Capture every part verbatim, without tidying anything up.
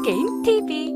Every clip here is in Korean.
게임 티비.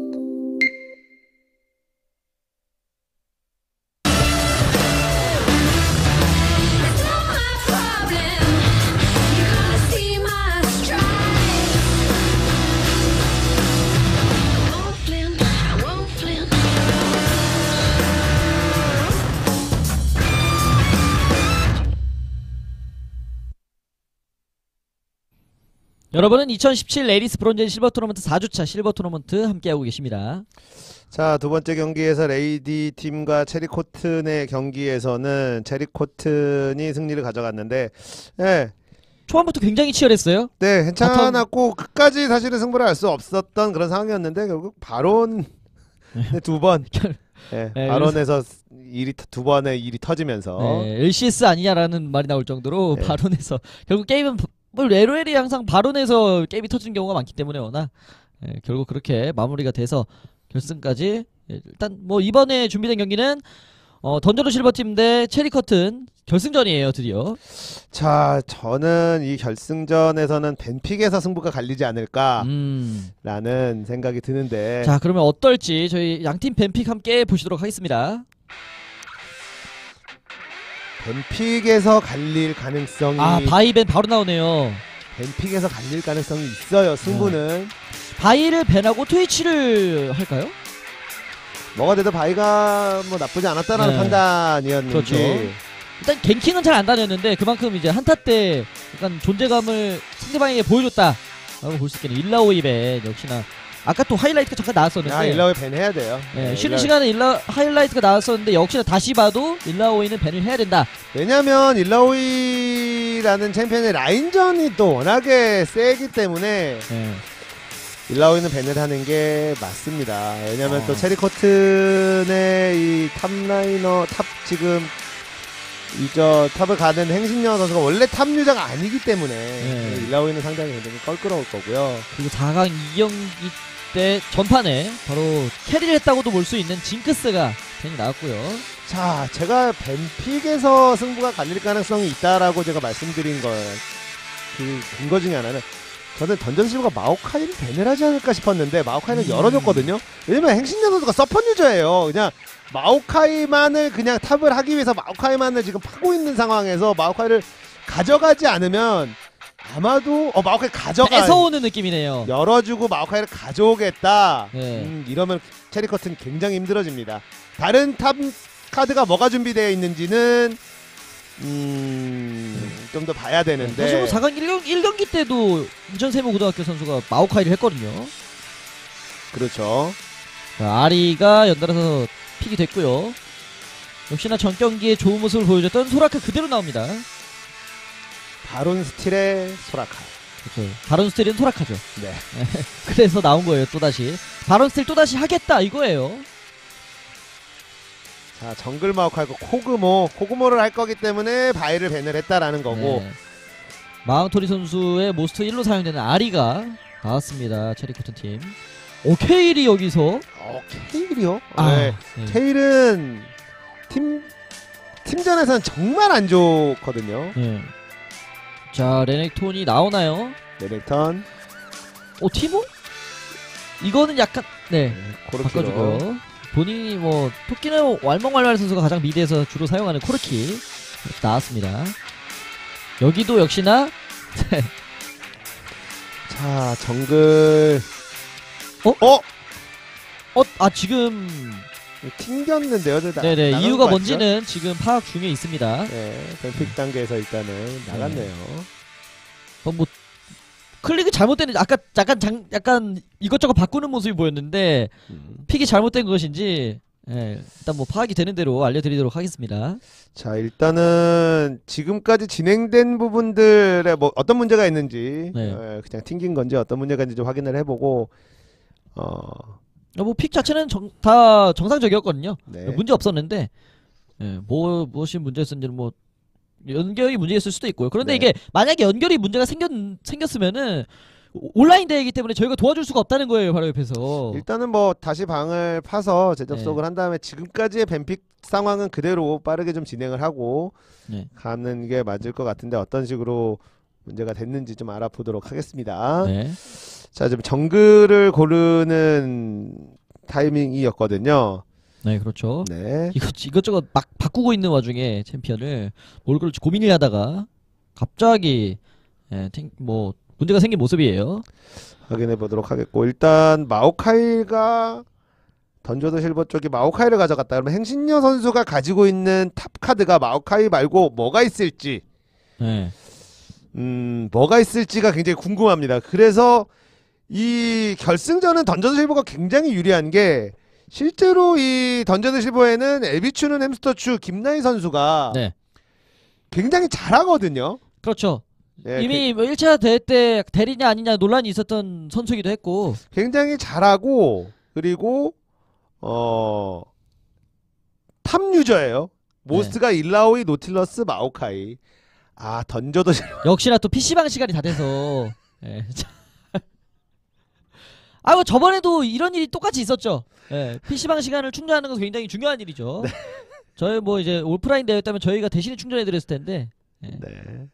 여러분은 이천십칠 레이디스 브론즈 실버 토너먼트 사 주차 실버 토너먼트 함께하고 계십니다. 자, 두 번째 경기에서 레이디 팀과 체리코튼의 경기에서는 체리코튼이 승리를 가져갔는데, 예. 초반부터 굉장히 치열했어요. 네, 괜찮았고 끝까지 사실은 승부를 할 수 없었던 그런 상황이었는데 결국 바론 두 번, 예, 네, 바론에서 일이 두 번의 일이 터지면서 네, 엘씨에스 아니냐라는 말이 나올 정도로 네. 바론에서 결국 게임은 뭐 엘오엘이 항상 바론에서 게임이 터지는 경우가 많기 때문에 워낙 예, 결국 그렇게 마무리가 돼서 결승까지 예, 일단 뭐 이번에 준비된 경기는 어, 던저로 실버팀 대 체리커튼 결승전이에요. 드디어. 자, 저는 이 결승전에서는 벤픽에서 승부가 갈리지 않을까라는 음. 생각이 드는데, 자, 그러면 어떨지 저희 양팀 벤픽 함께 보시도록 하겠습니다. 벤픽에서 갈릴 가능성이 아, 바이벤 바로 나오네요. 벤픽에서 갈릴 가능성이 있어요. 승부는 바이를 벤하고 트위치를 할까요? 뭐가 돼도 바이가 뭐 나쁘지 않았다라는 네. 판단이었는지. 그렇죠. 일단 갱킹은 잘 안 다녔는데 그만큼 이제 한타 때 약간 존재감을 상대방에게 보여줬다 라고 볼 수 있겠네요. 일라오이벤 역시나 아까 또 하이라이트가 잠깐 나왔었는데, 아, 일라오이 밴 해야 돼요. 네, 네, 쉬는 일라... 시간에 일라 하이라이트가 나왔었는데 역시나 다시 봐도 일라오이는 밴을 해야 된다. 왜냐면 일라오이라는 챔피언의 라인전이 또 워낙에 세기 때문에 네. 일라오이는 밴을 하는 게 맞습니다. 왜냐면 어. 또 체리코튼의 이 탑라이너 탑 지금 이저 탑을 가는 행신여 선수가 원래 탑 유저가 아니기 때문에 네. 일라오이는 상당히 굉장히 껄끄러울 거고요. 그리고 사 강 이 경기 때 전판에 바로 캐리를 했다고도 볼 수 있는 징크스가 괜히 나왔고요. 자, 제가 벤픽에서 승부가 갈릴 가능성이 있다라고 제가 말씀드린 걸 그 근거 중에 하나는 저는 던전실버가 마오카이를 밴을 하지 않을까 싶었는데 마오카이는 음. 열어줬거든요. 왜냐면 행신여 선수가 서폿 유저예요. 그냥 마오카이만을 그냥 탑을 하기 위해서 마오카이만을 지금 파고 있는 상황에서 마오카이를 가져가지 않으면 아마도 어 마오카이 가져가 뺏어오는 느낌이네요. 열어주고 마오카이를 가져오겠다. 네. 음, 이러면 체리커튼 굉장히 힘들어집니다. 다른 탑 카드가 뭐가 준비되어 있는지는 음, 좀 더 봐야 되는데. 사실 뭐 사 강 일 경기 때도 인천세무고등학교 선수가 마오카이를 했거든요. 그렇죠. 자, 아리가 연달아서 픽이 됐고요. 역시나 전 경기에 좋은 모습을 보여줬던 소라카 그대로 나옵니다. 바론 스틸의 소라카. 그렇죠. 바론 스틸은 소라카죠. 네. 그래서 나온 거예요. 또다시 바론 스틸 또다시 하겠다 이거예요. 자, 정글 마오카이고 코그모 코그모를 할 거기 때문에 바이를 밴을 했다라는 거고. 네. 마운토리 선수의 모스트 일로 사용되는 아리가 나왔습니다. 체리코튼 팀. 오, 케일이 여기서. 어, 케일이요? 아, 네. 네. 케일은 팀 팀전에서는 정말 안 좋거든요. 네. 자, 레넥톤이 나오나요? 레넥턴. 오, 티모? 이거는 약간 네. 코르키로. 바꿔주고요. 본인이 뭐 토끼는 왈멍왈왈 선수가 가장 미드에서 주로 사용하는 코르키 나왔습니다. 여기도 역시나 자, 정글. 어? 어? 어? 아 지금 튕겼는데요. 나, 네네 나간 이유가 거 맞죠? 뭔지는 지금 파악 중에 있습니다. 네, 벤픽 단계에서 일단은 나갔네요. 어, 뭐 클릭이 잘못된 아까 약간 장, 약간 이것저것 바꾸는 모습이 보였는데 음. 픽이 잘못된 것인지 예, 일단 뭐 파악이 되는 대로 알려드리도록 하겠습니다. 자, 일단은 지금까지 진행된 부분들에 뭐 어떤 문제가 있는지 네. 어, 그냥 튕긴 건지 어떤 문제가 있는지 좀 확인을 해보고 어, 어, 뭐 픽 자체는 정, 다 정상적이었거든요. 네. 문제 없었는데 예, 뭐 무엇이 문제였는지는 뭐 연결이 문제였을 수도 있고요. 그런데 네. 이게 만약에 연결이 문제가 생겼, 생겼으면은 온라인 대회이기 때문에 저희가 도와줄 수가 없다는 거예요. 바로 옆에서. 일단은 뭐 다시 방을 파서 재접속을 네. 한 다음에 지금까지의 벤픽 상황은 그대로 빠르게 좀 진행을 하고 네. 가는 게 맞을 것 같은데 어떤 식으로 문제가 됐는지 좀 알아보도록 하겠습니다. 네. 자, 지금 정글을 고르는 타이밍이었거든요. 네, 그렇죠. 네. 이것 이것저것 막 바꾸고 있는 와중에 챔피언을 뭘 그럴지 고민을 하다가 갑자기 예, 탱, 뭐 문제가 생긴 모습이에요. 확인해 보도록 하겠고, 일단 마오카이가 던져도 실버 쪽이 마오카이를 가져갔다 그러면 행신여 선수가 가지고 있는 탑 카드가 마오카이 말고 뭐가 있을지 네. 음 뭐가 있을지가 굉장히 궁금합니다. 그래서 이 결승전은 던져도 실버가 굉장히 유리한 게, 실제로 이 던져도 실버에는 에비추는 햄스터추 김나희 선수가 네. 굉장히 잘하거든요. 그렇죠. 예, 이미 뭐 일 차 대회 때 대리냐 아니냐 논란이 있었던 선수이기도 했고. 굉장히 잘하고, 그리고 어, 탑 유저예요. 모스트가 일라오이, 노틸러스, 마오카이. 아, 던져도 실- 역시나 또 피씨방 시간이 다 돼서. 예. 아, 뭐 저번에도 이런 일이 똑같이 있었죠. 예. 피씨방 시간을 충전하는 건 굉장히 중요한 일이죠. 네. 저희 뭐 이제 오프라인 대회였다면 저희가 대신에 충전해 드렸을 텐데. 예. 네.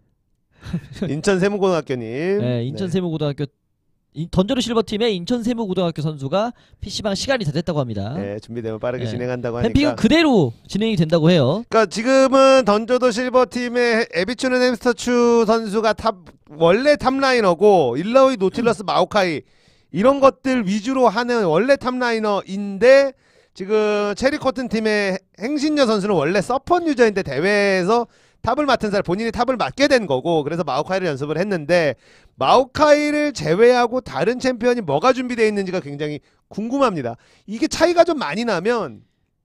인천 세무고등학교님. 예, 인천 네. 세무고등학교 이- 던져루 실버 팀의 인천 세무고등학교 선수가 피씨방 시간이 다 됐다고 합니다. 네, 준비되면 빠르게 네. 진행한다고 뱀픽은 하니까. 그대로 진행이 된다고 해요. 그러니까 지금은 던져도 실버 팀의 에비추는 햄스터추 선수가 탑 원래 탑라이너고, 일라오이, 노틸러스, 마오카이 이런 것들 위주로 하는 원래 탑라이너인데, 지금 체리 커튼 팀의 행신여 선수는 원래 서폿 유저인데 대회에서 탑을 맡은 사람, 본인이 탑을 맡게 된 거고, 그래서 마오카이를 연습을 했는데, 마오카이를 제외하고 다른 챔피언이 뭐가 준비되어 있는지가 굉장히 궁금합니다. 이게 차이가 좀 많이 나면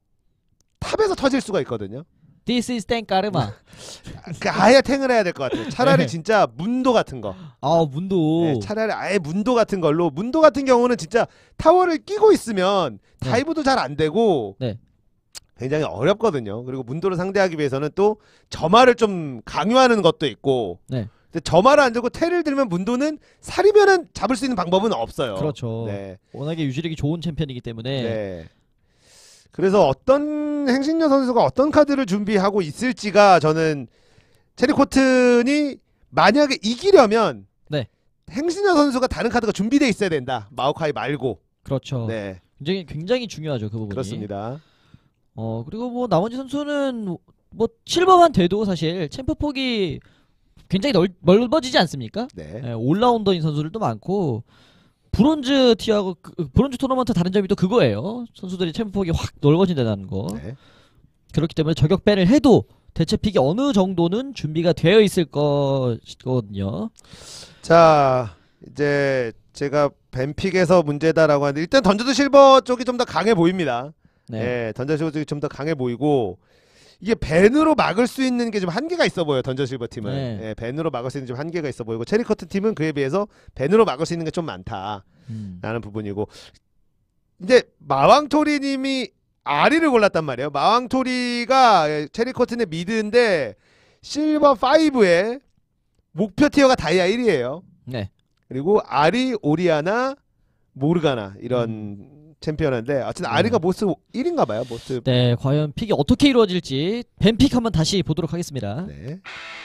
탑에서 터질 수가 있거든요. This is 땡까르마. 그 아예 탱을 해야 될 것 같아요. 차라리 네. 진짜 문도 같은 거. 아, 문도. 네, 차라리 아예 문도 같은 걸로. 문도 같은 경우는 진짜 타워를 끼고 있으면 네. 다이브도 잘 안 되고 네. 굉장히 어렵거든요. 그리고 문도를 상대하기 위해서는 또 점화를 좀 강요하는 것도 있고. 네. 근데 점화를 안 들고 테를 들면 문도는 살이면은 잡을 수 있는 방법은 없어요. 그렇죠. 네. 워낙에 유지력이 좋은 챔피언이기 때문에. 네. 그래서 어떤 행신여 선수가 어떤 카드를 준비하고 있을지가, 저는 체리 코튼이 만약에 이기려면 네. 행신여 선수가 다른 카드가 준비되어 있어야 된다. 마오카이 말고. 그렇죠. 네, 굉장히 굉장히 중요하죠, 그 부분이. 그렇습니다. 어, 그리고 뭐 나머지 선수는 뭐 실버만 돼도 사실 챔프 폭이 굉장히 넓, 넓어지지 않습니까? 네. 예, 올라운더인 선수들도 많고, 브론즈 티어하고 그, 브론즈 토너먼트 다른 점이 또 그거예요. 선수들이 챔프 폭이 확 넓어진다는 거. 네. 그렇기 때문에 저격 밴을 해도 대체 픽이 어느 정도는 준비가 되어 있을 것이거든요. 자, 이제 제가 뱀픽에서 문제다라고 하는데, 일단 던져도 실버 쪽이 좀 더 강해 보입니다. 네. 네, 던져 실버 쪽이 좀 더 강해 보이고, 이게 밴으로 막을 수 있는 게 좀 한계가 있어 보여요. 던져 실버 팀은. 네. 네, 밴으로 막을 수 있는 좀 한계가 있어 보이고, 체리 커튼 팀은 그에 비해서 밴으로 막을 수 있는 게 좀 많다라는 음. 부분이고, 이제 마왕토리님이 아리를 골랐단 말이에요. 마왕토리가 체리 커튼의 미드인데 실버 오에 목표 티어가 다이아 일이에요. 네. 그리고 아리, 오리아나, 모르가나 이런 음. 챔피언인데, 어쨌든 네. 아리가 모스 일인가 봐요. 모스. 네, 과연 픽이 어떻게 이루어질지 밴픽 한번 다시 보도록 하겠습니다. 네.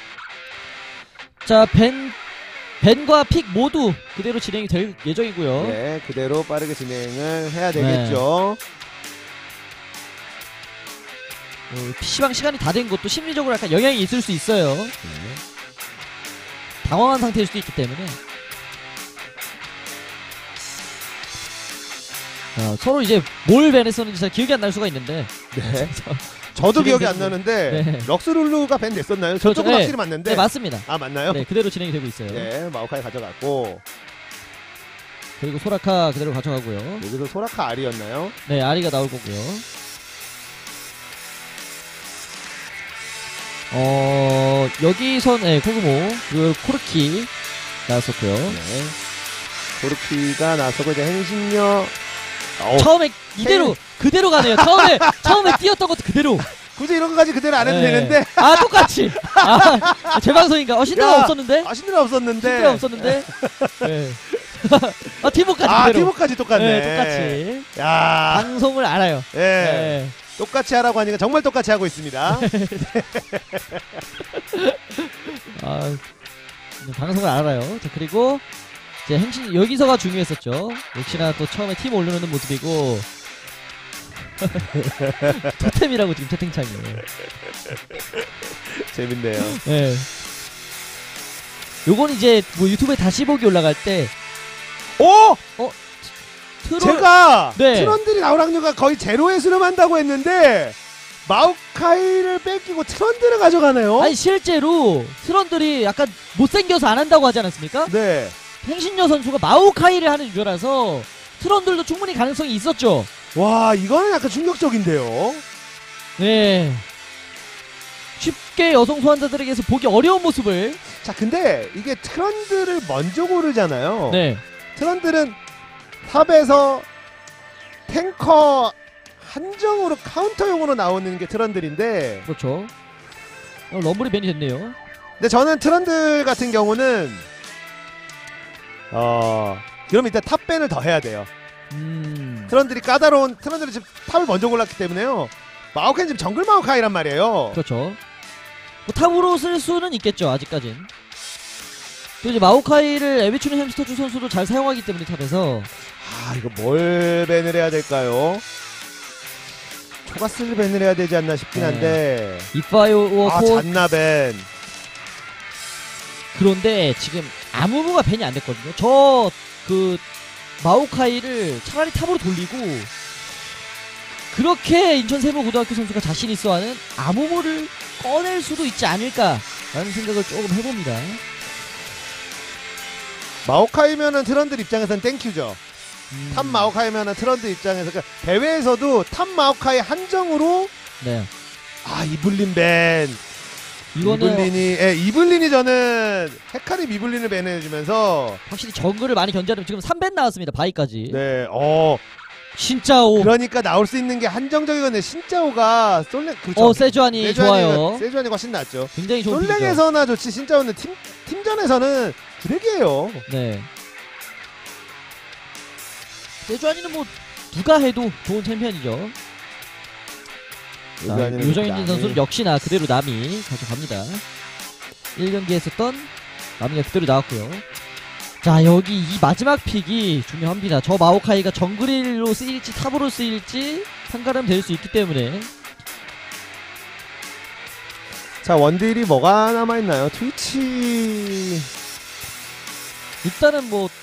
자, 밴 밴과 픽 모두 그대로 진행이 될 예정이고요. 네, 그대로 빠르게 진행을 해야 되겠죠. 어, 피씨방 시간이 다 된 것도 심리적으로 약간 영향이 있을 수 있어요. 네. 당황한 상태일 수도 있기 때문에. 어, 서로 이제 뭘 밴했었는지 잘 기억이 안 날 수가 있는데. 네. 저도 기억이 안 진행되는- 나는데 네. 럭스룰루가 밴 됐었나요? 그렇죠. 저쪽은 네. 확실히 맞는데. 네, 맞습니다. 아, 맞나요? 네, 그대로 진행이 되고 있어요. 네, 마오카이 가져갔고, 그리고 소라카 그대로 가져가고요. 여기서 소라카 아리였나요? 네, 아리가 나올 거고요. 어, 여기선 네, 코그모 그리고 코르키 나왔었고요. 네. 고르키가 나서고 이제 행신녀. 어우, 처음에 이대로 그대로 가네요. 처음에 처음에 뛰었던 것도 그대로. 굳이 이런 거까지 그대로 안 해도 네. 되는데. 아, 똑같이. 아, 제 방송인가? 어, 신드라 야, 없었는데? 아, 신드라 없었는데. 신드라 없었는데? 네. 아, 티모까지 아, 그대로. 티모까지 똑같네. 네, 똑같이. 야, 방송을 알아요. 예. 네. 똑같이 하라고 하니까 정말 똑같이 하고 있습니다. 아, 방송을 알아요. 자, 그리고 이제 행신 여기서가 중요했었죠. 역시나 또 처음에 팀 올려놓는 모습이고 토템이라고 지금 채팅창에. 재밌네요. 예. 요건 이제 뭐 유튜브에 다시 보기 올라갈 때 오! 트롤 제가 네. 트런들이 나올 확률가 거의 제로에 수렴한다고 했는데 마오카이를 뺏기고 트런들을 가져가네요. 아니 실제로 트런들이 약간 못생겨서 안 한다고 하지 않았습니까? 네. 행신여 선수가 마오카이를 하는 유저라서 트런들도 충분히 가능성이 있었죠. 와, 이거는 약간 충격적인데요. 네. 쉽게 여성 소환자들에게서 보기 어려운 모습을. 자, 근데 이게 트런들을 먼저 고르잖아요. 네. 트런들은 탑에서 탱커 한정으로 카운터용으로 나오는 게 트런들인데, 그렇죠. 어, 럼블이 밴이 됐네요. 근데 저는 트런들 같은 경우는 어 그럼 일단 탑밴을 더 해야 돼요. 음. 트런들이 까다로운 트런들이 지금 탑을 먼저 골랐기 때문에요. 마오카이는 지금 정글 마오카이란 말이에요. 그렇죠. 뭐 탑으로 쓸 수는 있겠죠. 아직까진. 또 이제 마오카이를 에비추는 햄스터주 선수도 잘 사용하기 때문에 탑에서. 아, 이거 뭘 밴을 해야 될까요? 초가스를 밴을 해야 되지 않나 싶긴 네. 한데. 이파이어 아, 코. 잔나 밴. 그런데 지금 아무무가 밴이 안 됐거든요. 저 그 마오카이를 차라리 탑으로 돌리고 그렇게 인천세무고등학교 선수가 자신 있어 하는 아무무를 꺼낼 수도 있지 않을까라는 생각을 조금 해봅니다. 마오카이면은 트런들 입장에서는 땡큐죠. 음. 탑 마오카이면은 트런들 입장에서 그러니까 대회에서도 탑 마오카이 한정으로 네. 아, 이블린 밴. 이거는 이블린이 예, 이블린이 저는 헤카림 이블린을 밴해주면서 확실히 정글을 많이 견제하면 지금 삼 밴 나왔습니다. 바이까지. 네, 어 신짜오. 그러니까 나올 수 있는 게 한정적이건데 신짜오가 솔랭 그렇죠. 어 세주안이 좋아요. 세주안이 훨씬 낫죠. 굉장히 좋은 픽이죠. 솔랭에서나 좋지 신짜오는 팀 팀전에서는 드랙이에요. 네. 세주안이는 뭐 누가 해도 좋은 챔피언이죠. 자, 요정현진 요정현진 선수는 역시나 그대로 남이 가져갑니다. 일 경기에 했었던 남이가 그대로 나왔고요. 자, 여기 이 마지막 픽이 중요합니다. 저 마오카이가 정글로 쓰일지 탑으로 쓰일지 판가름 될 수 있기 때문에. 자, 원딜이 뭐가 남아있나요? 트위치 일단은 뭐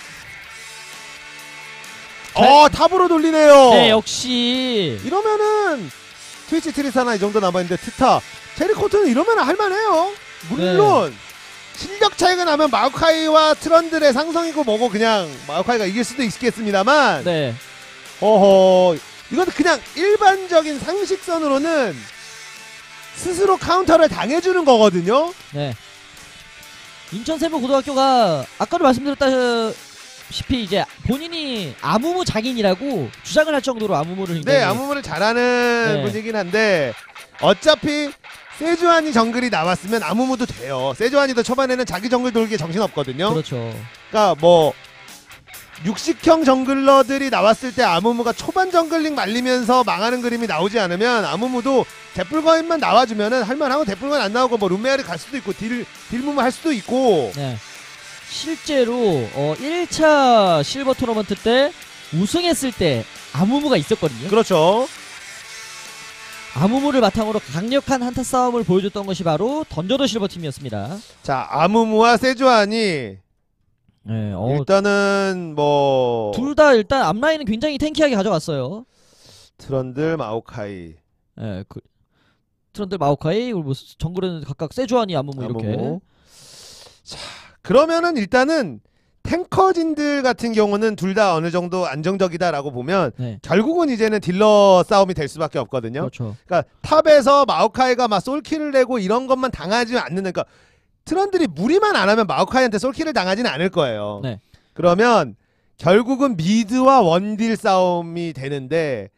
어 탑으로 돌리네요. 네, 역시 이러면은 트위치 트리사나 이 정도 남아있는데 트타 테리코트는 이러면 할만해요. 물론 네. 실력 차이가 나면 마오카이와 트런들의 상성이고 뭐고 그냥 마오카이가 이길 수도 있겠습니다만 네. 어허 이건 그냥 일반적인 상식선으로는 스스로 카운터를 당해주는 거거든요. 네. 인천세무고등학교가 아까도 말씀드렸다시피 이제 본인이 아무무 장인이라고 주장을 할 정도로 아무무를 굉장히 네, 아무무를 잘하는 네. 분이긴 한데 어차피 세주안이 정글이 나왔으면 아무무도 돼요. 세주안이도 초반에는 자기 정글 돌기에 정신없거든요. 그렇죠. 그러니까 뭐 육식형 정글러들이 나왔을 때 아무무가 초반 정글링 말리면서 망하는 그림이 나오지 않으면 아무무도 데플거인만 나와주면은 할만하고 데플거인 안 나오고 뭐 룸메아리 갈 수도 있고 딜 딜무무 할 수도 있고. 네. 실제로 어 일 차 실버 토너먼트 때 우승했을 때 아무무가 있었거든요. 그렇죠. 아무무를 바탕으로 강력한 한타 싸움을 보여줬던 것이 바로 던져더 실버 팀이었습니다. 자, 아무무와 세주안이 네, 어, 일단은 뭐 둘 다 일단 앞라인은 굉장히 탱키하게 가져갔어요. 트런들 마오카이 예, 그 트런들 마오카이 그리고 뭐 정글은 각각 세주안이 아무무 이렇게. 아무무. 자, 그러면은 일단은 탱커진들 같은 경우는 둘 다 어느 정도 안정적이다라고 보면 네. 결국은 이제는 딜러 싸움이 될 수밖에 없거든요. 그렇죠. 그러니까 탑에서 마오카이가 막 솔킬을 내고 이런 것만 당하지 않는 그러니까 트런들이 무리만 안 하면 마오카이한테 솔킬을 당하지는 않을 거예요. 네. 그러면 결국은 미드와 원딜 싸움이 되는데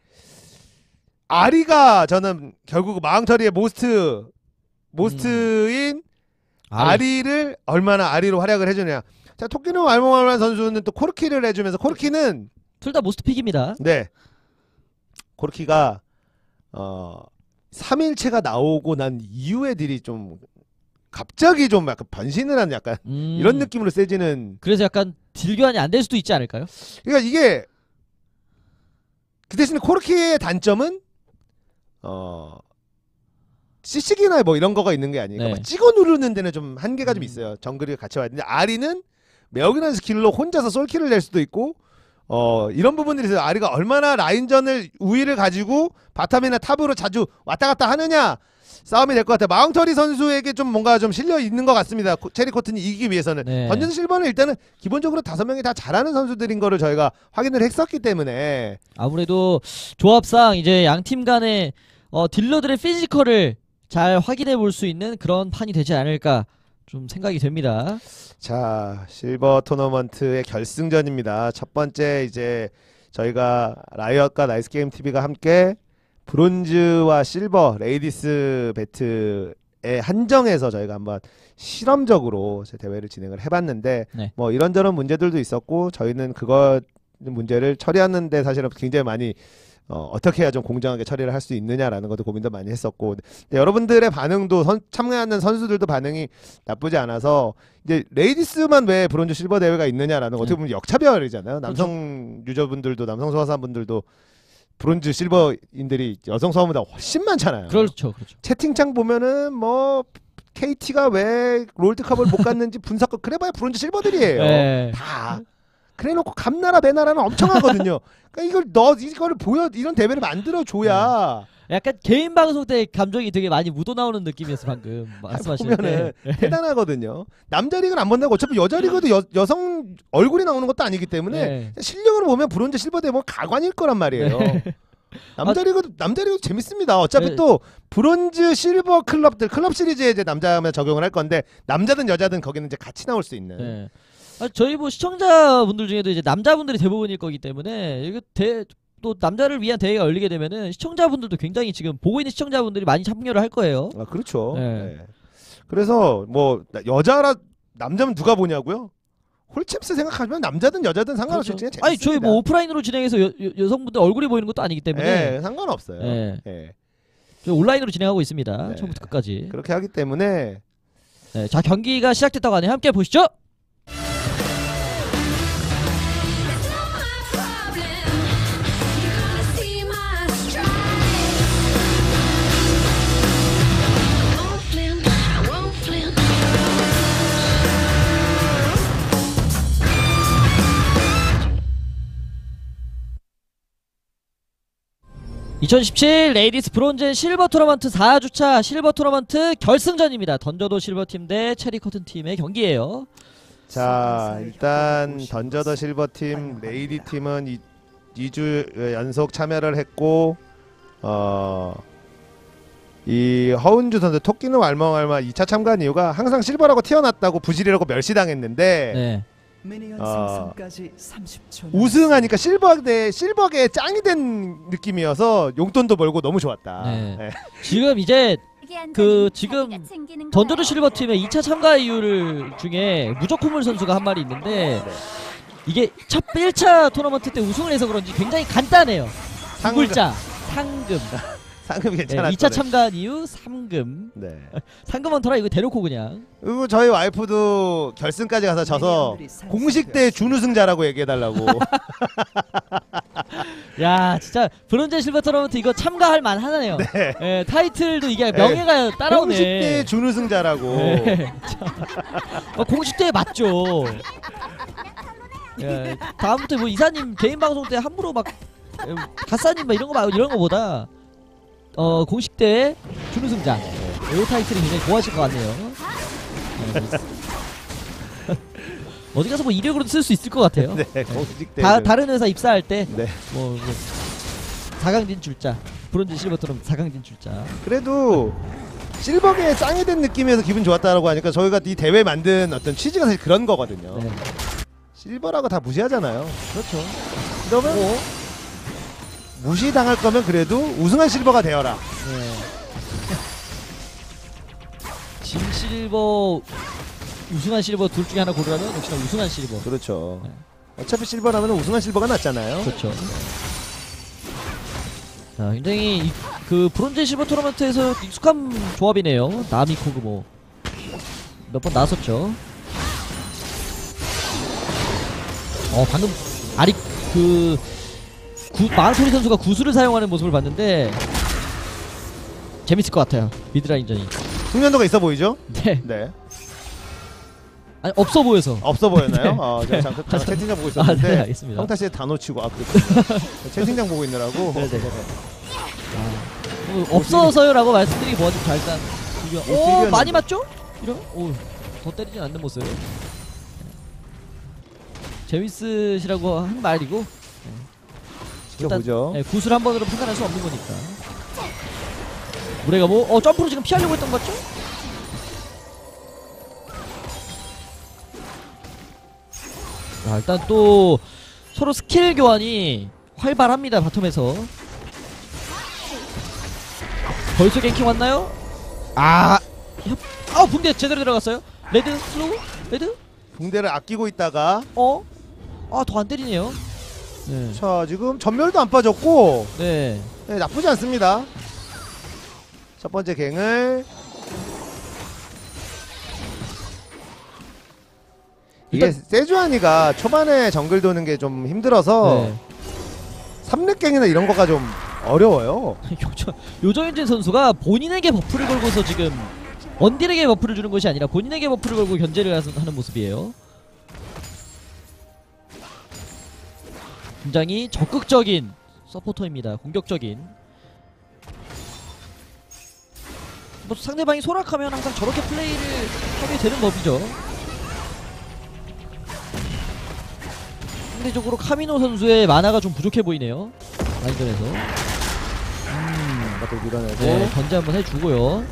아리가 저는 결국 마왕터리의 모스트 모스트인 아리. 아리를 얼마나 아리로 활약을 해주냐. 자, 토끼노 알몽알만 선수는 또 코르키를 해주면서 코르키는 둘 다 모스트 픽입니다. 네 코르키가 어 삼 일체가 나오고 난 이후의 딜이 좀 갑자기 좀 약간 변신을 하는 약간 음, 이런 느낌으로 세지는 그래서 약간 딜 교환이 안 될 수도 있지 않을까요? 그러니까 이게 그 대신에 코르키의 단점은 어 씨씨기나 뭐 이런 거가 있는 게 아니니까 네. 막 찍어 누르는 데는 좀 한계가 좀 음. 있어요. 정글이 같이 와야 되는데 아리는 매혹이라는 스킬로 혼자서 솔킬을 낼 수도 있고 어 이런 부분들이 있어요. 아리가 얼마나 라인전을 우위를 가지고 바텀이나 탑으로 자주 왔다 갔다 하느냐 싸움이 될 것 같아요. 마운터리 선수에게 좀 뭔가 좀 실려 있는 것 같습니다. 코- 체리 코튼이 이기기 위해서는. 네. 던전 실버는 일단은 기본적으로 다섯 명이 다 잘하는 선수들인 거를 저희가 확인을 했었기 때문에 아무래도 조합상 이제 양 팀 간의 어, 딜러들의 피지컬을 잘 확인해 볼 수 있는 그런 판이 되지 않을까 좀 생각이 됩니다. 자 실버 토너먼트의 결승전입니다. 첫 번째 이제 저희가 라이엇과 나이스게임티비가 함께 브론즈와 실버 레이디스 배틀에 한정해서 저희가 한번 실험적으로 제 대회를 진행을 해봤는데 네. 뭐 이런저런 문제들도 있었고 저희는 그거 문제를 처리하는데 사실은 굉장히 많이 어, 어떻게 해야 좀 공정하게 처리를 할 수 있느냐라는 것도 고민도 많이 했었고 근데 여러분들의 반응도 선, 참가하는 선수들도 반응이 나쁘지 않아서 이제 레이디스만 왜 브론즈 실버 대회가 있느냐라는 거 어떻게 보면 역차별이잖아요. 남성 유저분들도 남성 소화사분들도 브론즈 실버인들이 여성 소화보다 훨씬 많잖아요. 그렇죠, 그렇죠. 채팅창 보면은 뭐 케이티가 왜 롤드컵을 못 갔는지 분석을 그래봐야 브론즈 실버들이에요. 네. 다. 그래놓고 감나라 배나라는 엄청 하거든요. 그러니까 이걸 너 이거를 보여 이런 대회를 만들어 줘야 약간 개인 방송 때 감정이 되게 많이 묻어 나오는 느낌이었어 방금 말씀하시는 보면은 때. 대단하거든요. 남자 리그는 안 본다고 어차피 여자 리그도 여, 여성 얼굴이 나오는 것도 아니기 때문에 네. 실력으로 보면 브론즈 실버 대회는 가관일 거란 말이에요. 남자 리그도 남자 리그도 재밌습니다. 어차피 네. 또 브론즈 실버 클럽들 클럽 시리즈에 이제 남자면 적용을 할 건데 남자든 여자든 거기는 이제 같이 나올 수 있는. 네. 아, 저희 뭐 시청자분들 중에도 이제 남자분들이 대부분일 거기 때문에 이거 대, 또 남자를 위한 대회가 열리게 되면은 시청자분들도 굉장히 지금 보고 있는 시청자분들이 많이 참여를 할 거예요. 아 그렇죠. 네. 네. 그래서 뭐 나- 여자라 남자면 누가 보냐고요? 홀챔스 생각하면 남자든 여자든 상관없이 그렇죠. 그냥 아니 재밌습니다. 저희 뭐 오프라인으로 진행해서 여, 여, 여성분들 얼굴이 보이는 것도 아니기 때문에 네, 상관없어요. 네. 네. 저희 온라인으로 진행하고 있습니다. 네. 처음부터 끝까지. 그렇게 하기 때문에 네, 자 경기가 시작됐다고 하네요. 함께 보시죠. 이천십칠 레이디스 브론즈 실버 토너먼트 사 주차 실버 토너먼트 결승전입니다. 던져도 실버팀 대 체리커튼 팀의 경기예요. 자 일단 던져더 실버팀 레이디팀은 이, 이 주 연속 참여를 했고 어, 이 허운주 선수 토끼는 왈멍왈마 이 차 참가한 이유가 항상 실버라고 튀어났다고 부실이라고 멸시당했는데 네. 어, 우승하니까 실버대 실버계 짱이 된 느낌이어서 용돈도 벌고 너무 좋았다. 네. 네. 지금 이제 그 지금 던져도 던져도 실버팀의 이 차 참가 이유를 중에 무적호물 선수가 한 말이 있는데 이게 첫 일 차 토너먼트 때 우승을 해서 그런지 굉장히 간단해요. 두 상금. 글자 상금. 상금 네, 괜찮았죠. 이 차 참가한 이유 삼금. 네. 상금 헌터라 이거 대놓고 그냥. 그리고 저희 와이프도 결승까지 가서 져서 공식 대 준우승자라고 얘기해달라고. 야 진짜 브론즈 실버 토너먼트 이거 참가할 만하네요. 네. 예, 타이틀도 이게 명예가 따라오네. 공식 대 준우승자라고. 네. 어, 공식 대 맞죠. 예, 다음부터 뭐 이사님 개인 방송 때 함부로 막 에, 가사님 막 이런 거 막 이런 거보다 어 공식 대 준우승자 이 타이틀이 굉장히 좋아하실 것 같네요. 네, 어디 가서 뭐 이력으로도 쓸 수 있을 것 같아요. 네, 공식 대. 다 다른 회사 입사할 때 네. 뭐 사 강 진출자 브론즈 실버 토너먼트 사 강 진출자. 그래도 실버계에 짱이 된 느낌에서 기분 좋았다라고 하니까 저희가 이 대회 만든 어떤 취지가 사실 그런 거거든요. 네. 실버라고 다 무시하잖아요. 그렇죠. 그러면 오. 무시당할 거면 그래도 우승한 실버가 되어라. 네. 진 실버 우승한 실버 둘 중에 하나 고르라면 역시나 우승한 실버. 그렇죠. 네. 어차피 실버라면 우승한 실버가 낫잖아요. 그렇죠. 자, 굉장히 이, 그 브론즈 실버 토너먼트에서 익숙한 조합이네요. 나미 코그모 몇 번 나섰죠. 어 방금 아리 그 구, 마은소리 선수가 구슬을 사용하는 모습을 봤는데 재밌을 것 같아요. 미드라인전이. 숙련도가 있어 보이죠? 네. 네. 아니 없어 보여서. 없어 보였나요? 네. 어, 제가 잠깐, 잠깐 채팅창 보고 아, 있었는데 네, 알겠습니다. 형타 씨의 다 놓치고 아 그렇군요. 채팅창 보고 있느라고. 네네. 어, 없어서요라고 말씀드리기 뭐가 좀 잘 일단. 오 딜이었는데. 많이 맞죠? 이러면 오더 때리진 않는 모습. 재밌으시라고 한 말이고. 지켜보죠. 네, 구슬 한 번으로 판단할 수 없는 거니까. 우리가 뭐, 어, 점프로 지금 피하려고 했던 거 같죠? 자, 일단 또 서로 스킬 교환이 활발합니다, 바텀에서. 벌써 갱킹 왔나요? 아, 협, 아, 붕대 제대로 들어갔어요? 레드, 슬로우? 레드? 붕대를 아끼고 있다가 어? 아, 더 안 때리네요. 네. 자 지금 전멸도 안 빠졌고 네. 네, 나쁘지 않습니다. 첫 번째 갱을 이게 일단- 세주아니가 초반에 정글 도는 게 좀 힘들어서 네. 삼렙갱이나 이런 거가 좀 어려워요. 요정, 요정현진 선수가 본인에게 버프를 걸고서 지금 원딜에게 버프를 주는 것이 아니라 본인에게 버프를 걸고 견제를 하는 하는 모습이에요. 굉장히 적극적인 서포터입니다. 공격적인. 뭐 상대방이 소락하면 항상 저렇게 플레이를 하게 되는 법이죠. 상대적으로 카미노 선수의 만화가 좀 부족해 보이네요. 라인전에서. 음, 바닥 밀어내고 네, 견제 한번 해주고요.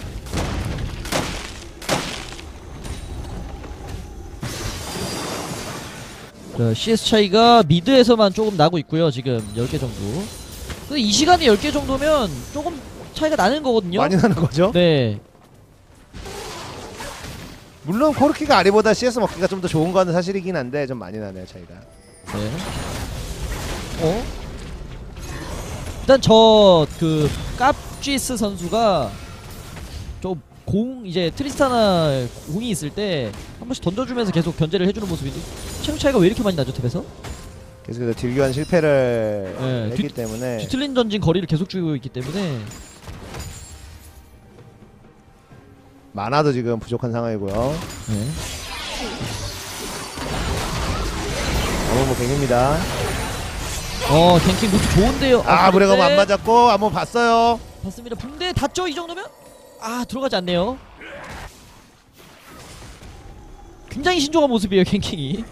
자, 씨에스 차이가 미드에서만 조금 나고 있고요. 지금 열 개 정도. 근데 이 시간에 열 개 정도면 조금 차이가 나는 거거든요. 많이 나는 거죠. 네. 물론 코르키가 아리보다 씨에스 먹기가 좀 더 좋은 거는 사실이긴 한데 좀 많이 나네요 차이가. 네. 어? 일단 저 그 깝쥐스 선수가 좀 공 이제 트리스타나 공이 있을 때 한 번씩 던져주면서 계속 견제를 해주는 모습인데 체력 차이가 왜 이렇게 많이 나죠 탭에서? 계속해서 딜교환 실패를 네, 했기 뒤- 때문에 뒤틀린 전진 거리를 계속 주고 있기 때문에 만화도 지금 부족한 상황이고요. 네. 어머머 갱입니다. 어 갱킹 루트 좋은데요. 아 그런데 무례가 안 맞았고 한번 봤어요. 봤습니다. 붕대 닿죠 이 정도면? 아 들어가지 않네요. 굉장히 신중한 모습이에요 갱킹이.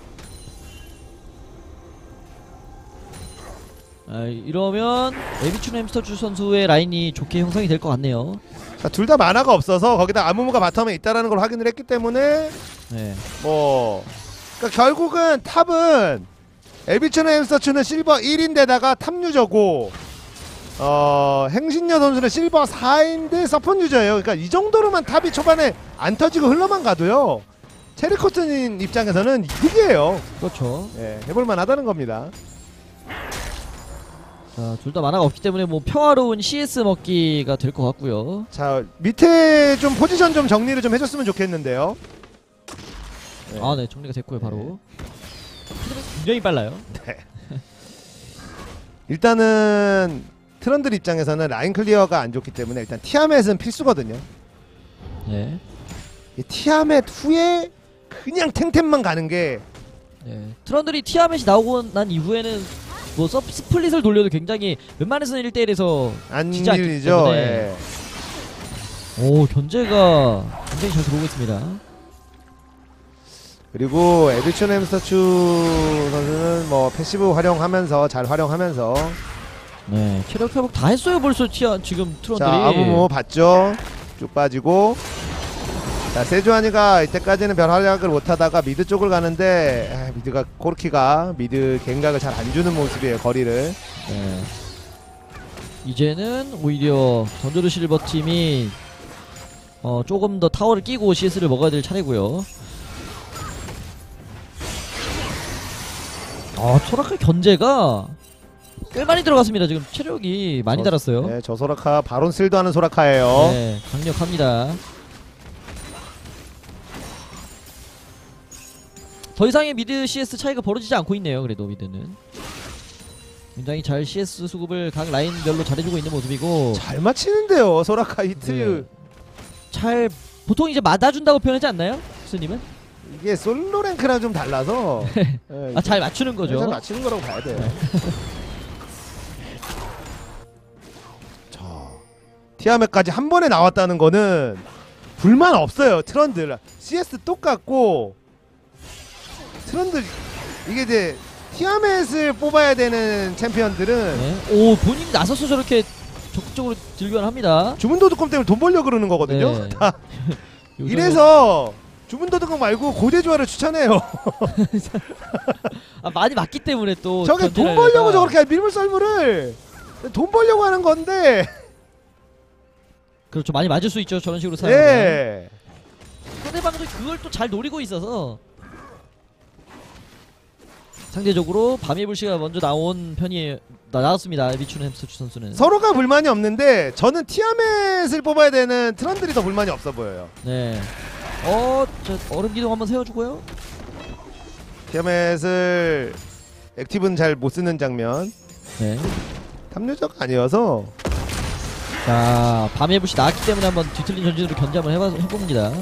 아 이러면 에비춘 햄스터주 선수의 라인이 좋게 형성이 될 것 같네요. 둘 다 만화가 없어서 거기다 아무무가 바텀에 있다라는 걸 확인을 했기 때문에 네. 뭐 그러니까 결국은 탑은 엘비츠나 햄스터츠는 실버 일인데다가 탑 유저고 어 행신여 선수는 실버 사인데 서폿 유저예요. 그러니까 이 정도로만 탑이 초반에 안 터지고 흘러만 가도요 체리코트님 입장에서는 이득이에요. 그렇죠. 예, 해볼만 하다는 겁니다. 자, 둘 다 만화가 없기 때문에 뭐 평화로운 씨에스 먹기가 될 것 같고요. 자 밑에 좀 포지션 좀 정리를 좀 해줬으면 좋겠는데요. 네. 아, 네, 정리가 됐고요, 바로. 굉장히 빨라요. 일단은 트런들 입장에서는 라인 클리어가 안 좋기 때문에 일단 티아멧은 필수거든요. 네. 이 티아멧 후에 그냥 탱템만 가는 게 네. 트런들이 티아멧이 나오고 난 이후에는 뭐 서, 스플릿을 돌려도 굉장히 웬만해서는 일 대 일에서 안 지지 않기 밀리죠. 때문에. 예. 오, 견제가 굉장히 잘 들어오고 있습니다. 그리고 에비춘 햄스터추 선수는 뭐 패시브 활용하면서 잘 활용하면서 네. 체력 회복 다 했어요, 벌써 티아 지금 트런들이. 자 아무모 봤죠. 쭉 빠지고 자 세주아니가 이때까지는 별 활약을 못하다가 미드 쪽을 가는데 아, 미드가 코르키가 미드 갱각을 잘 안 주는 모습이에요. 거리를. 네. 이제는 오히려 던저드 실버 팀이 어, 조금 더 타워를 끼고 씨에스를 먹어야 될 차례고요. 아, 소라카 견제가 꽤 많이 들어갔습니다. 지금 체력이 많이 저- 달았어요. 네, 저 소라카 바론 쓸도 하는 소라카예요. 네, 강력합니다. 더 이상의 미드 씨에스 차이가 벌어지지 않고 있네요. 그래도 미드는 굉장히 잘 씨에스 수급을 각 라인별로 잘해주고 있는 모습이고 잘 맞히는데요 소라카이트. 네. 잘 보통 이제 맞아준다고 표현하지 않나요? 스님은? 이게 솔로 랭크랑 좀 달라서 네, 아 잘 맞추는 거죠. 잘 맞추는 거라고 봐야 돼요. 자, 티아멧까지 한 번에 나왔다는 거는 불만 없어요. 트런들 씨에스 똑같고 트런들 이게 이제 티아멧을 뽑아야 되는 챔피언들은 네. 오 본인이 나서서 저렇게 적극적으로 딜교환합니다. 주문 도둑검 때문에 돈 벌려 그러는 거거든요. 네. 다 요즘은- 이래서 주문 도둑검 말고 고대 조화를 추천해요. 아, 많이 맞기 때문에 또 저게 돈 견제를 벌려고 하다가- 저렇게 밀물 썰물을 돈 벌려고 하는 건데. 그렇죠. 많이 맞을 수 있죠. 저런 식으로 사용하면. 예. 상대방도 그걸 또 잘 노리고 있어서 상대적으로 밤의 불씨가 먼저 나온 편이 나, 나왔습니다. 미추는 햄스터치 선수는. 서로가 불만이 없는데 저는 티아멧을 뽑아야 되는 트런들이 더 불만이 없어 보여요. 네. 어, 저 얼음 기둥 한번 세워주고요. 티아멧을 액티브는 잘 못 쓰는 장면. 네. 탐유자가 아니어서 자, 밤의 불씨 나왔기 때문에 한번 뒤틀린 전진으로 견제 한번 해봐, 해봅니다.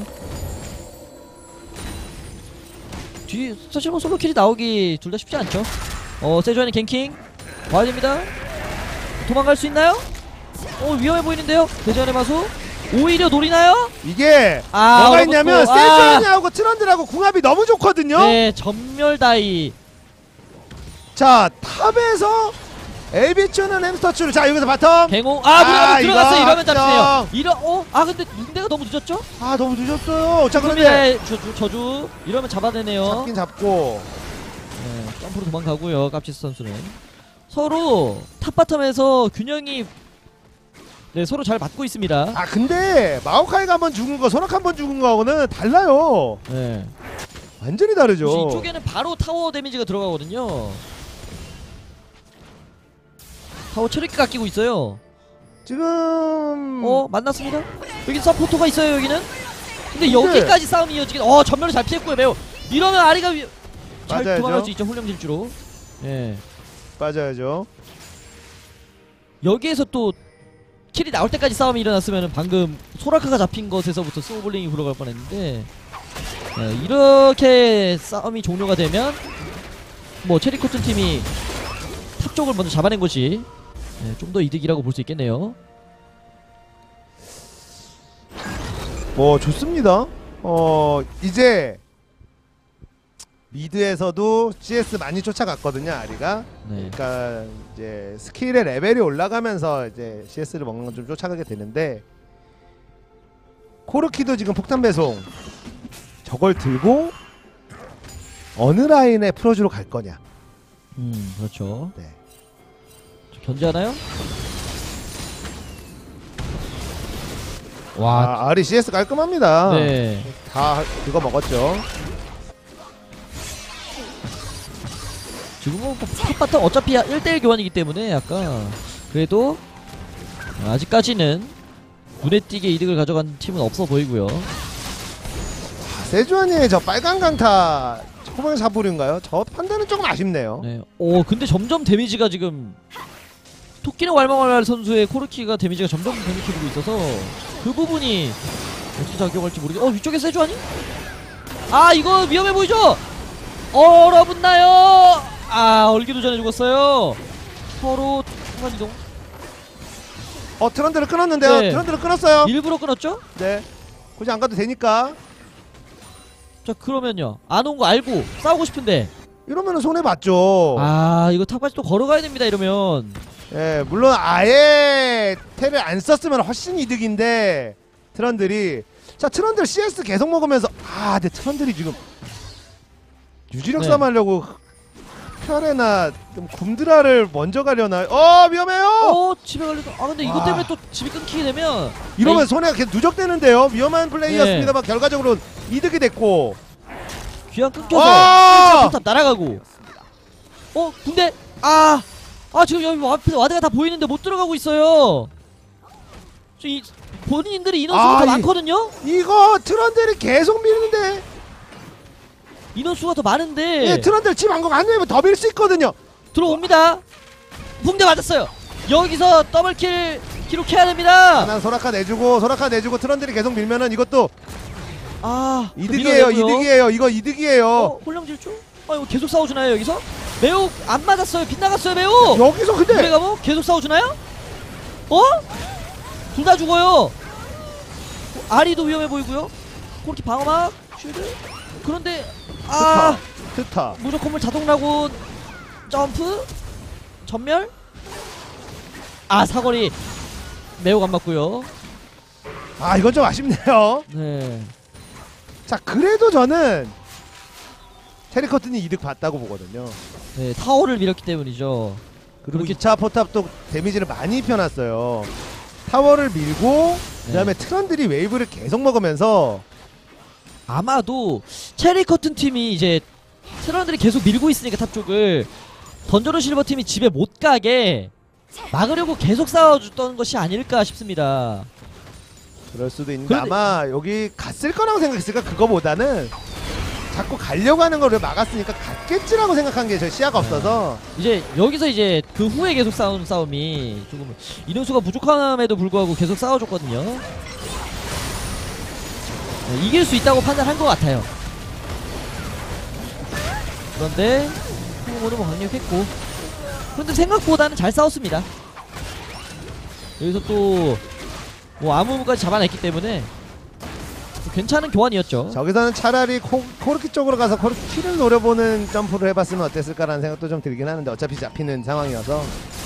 뒤 사실 뭐 솔로킬이 나오기 둘 다 쉽지 않죠. 어, 세주안이 갱킹 와야 됩니다. 도망갈 수 있나요? 어, 위험해 보이는데요. 세주안의 마수 오히려 노리나요? 이게 아, 뭐가 얼어붙고. 있냐면 아. 세주안이하고 트런들하고 궁합이 너무 좋거든요. 네, 전멸 다이. 자, 탑에서 엘비추는 햄스터추를 자 여기서 바텀. 갱호 아, 아, 무리가 이거 들어갔어요. 이러면 합정. 잡히네요. 이러 어, 아 근데 문제가 너무 늦었죠? 아 너무 늦었어요. 자 그런데 그런데 저주, 저주 이러면 잡아내네요. 잡긴 잡고 네, 점프로 도망가고요. 깝치스 선수는 서로 탑바텀에서 균형이 네 서로 잘 맞고 있습니다. 아 근데 마오카이가 한번 죽은 거 소락 한번 죽은 거하고는 달라요. 네. 완전히 다르죠. 이쪽에는 바로 타워 데미지가 들어가거든요. 타워 체력기가 끼고 있어요. 지금 어 만났습니다. 여기 서포터가 있어요. 여기는. 근데 근데- 여기까지 싸움이 이어지긴. 어 전멸을 잘 피했고요. 매우. 이러면 아리가 위... 잘 맞아야죠. 도망갈 수 있죠. 훌륭 질주로. 예. 빠져야죠. 여기에서 또 킬이 나올 때까지 싸움이 일어났으면 방금 소라카가 잡힌 것에서부터 스노볼링이 굴러갈 뻔했는데 예, 이렇게 싸움이 종료가 되면 뭐 체리코튼 팀이 탑 쪽을 먼저 잡아낸 것이 예, 좀 더 이득이라고 볼 수 있겠네요. 뭐 좋습니다. 어 이제 미드에서도 씨에스 많이 쫓아갔거든요. 아리가. 네. 그러니까 이제 스킬의 레벨이 올라가면서 이제 씨에스를 먹는 건 좀 쫓아가게 되는데 코르키도 지금 폭탄 배송 저걸 들고 어느 라인에 프로즈로 갈 거냐. 음 그렇죠. 네. 저 견제하나요? 와. 아, 아리 씨에스 깔끔합니다. 네. 다 그거 먹었죠. 지금은 탑바텀 어차피 일 대 일 교환이기 때문에 약간 그래도 아직까지는 눈에 띄게 이득을 가져간 팀은 없어 보이고요. 세주안이의 저 빨간 강타 초반 사부류인가요? 저 판단은 조금 아쉽네요. 네. 오 근데 점점 데미지가 지금 토끼는 왈망왈말 선수의 코르키가 데미지가 점점 공격해주고 있어서 그 부분이 어떻게 작용할지 모르겠. 어 위쪽에 세주아니? 아 이거 위험해 보이죠? 얼어붙나요? 아 얼기도 전에 죽었어요. 서로 순간 이동. 어 트런드를 끊었는데요. 네. 트런드를 끊었어요. 일부러 끊었죠? 네. 굳이 안 가도 되니까. 자 그러면요 안 온 거 알고 싸우고 싶은데 이러면은 손해 봤죠. 아 이거 탑까지 또 걸어가야 됩니다 이러면. 예, 물론 아예 텔을 안 썼으면 훨씬 이득인데 트런들이 자 트런들 씨에스 계속 먹으면서 아, 근데 트런들이 지금 유지력 네. 싸움 하려고 혈에나 좀 굼드라를 먼저 가려나? 어 위험해요. 어 집에 갈려서 아 근데 이것 와. 때문에 또 집이 끊기게 되면 이러면 아이, 손해가 계속 누적되는데요. 위험한 플레이였습니다만 결과적으로 이득이 됐고. 귀환 끊겨서 와! 일 차 포탑 날아가고. 어 근데 아, 아 지금 여기 와드, 와드가 다 보이는데 못 들어가고 있어요. 저 이, 본인들이 인원수가 아, 더 이- 많거든요. 이거 트런들이 계속 미는데 인원수가 더 많은데 예, 트런들 집 안고 한 명이면 더 밀 수 있거든요. 들어옵니다. 붕대 맞았어요. 여기서 더블킬 기록해야 됩니다. 하나 소라카 내주고 소라카 내주고 트런들이 계속 밀면은 이것도 아 이득이에요. 밀어내고요. 이득이에요. 이거 이득이에요. 어, 홀령질주? 아 이거 계속 싸워주나요 여기서? 매우 안 맞았어요. 빗나갔어요 매우. 여기서 근데 우리가 뭐 계속 싸워주나요? 어? 둘 다 죽어요. 어, 아리도 위험해 보이고요. 그렇게 방어막 쉴드. 그런데 아 트타 트타 무조건물 자동라군 점프 전멸. 아 사거리 매우 안 맞고요. 아 이건 좀 아쉽네요. 네. 자 그래도 저는 체리 커튼이 이득 봤다고 보거든요. 네 타워를 밀었기 때문이죠. 그리고 그렇게- 이 차 포탑도 데미지를 많이 입혀놨어요. 타워를 밀고 그 다음에 트런들이 웨이브를 계속 먹으면서 아마도 체리 커튼 팀이 이제 트런들이 계속 밀고 있으니까 탑 쪽을 던저로 실버 팀이 집에 못 가게 막으려고 계속 싸워줬던 것이 아닐까 싶습니다. 그럴 수도 있는데 그런데- 아마 여기 갔을 거라고 생각했을까 그거보다는 자꾸 가려고 하는 걸 왜 막았으니까 갔겠지라고 생각한 게 저 시야가 없어서 이제 여기서 이제 그 후에 계속 싸우는 싸움이 조금 인원수가 부족함에도 불구하고 계속 싸워줬거든요. 네, 이길 수 있다고 판단한 것 같아요. 그런데 후보도 뭐 강력했고 그런데 생각보다는 잘 싸웠습니다. 여기서 또 뭐 아무무까지 잡아냈기 때문에 괜찮은 교환이었죠. 저기서는 차라리 코, 코르키 쪽으로 가서 코르키 키를 노려보는 점프를 해봤으면 어땠을까라는 생각도 좀 들긴 하는데 어차피 잡히는 상황이어서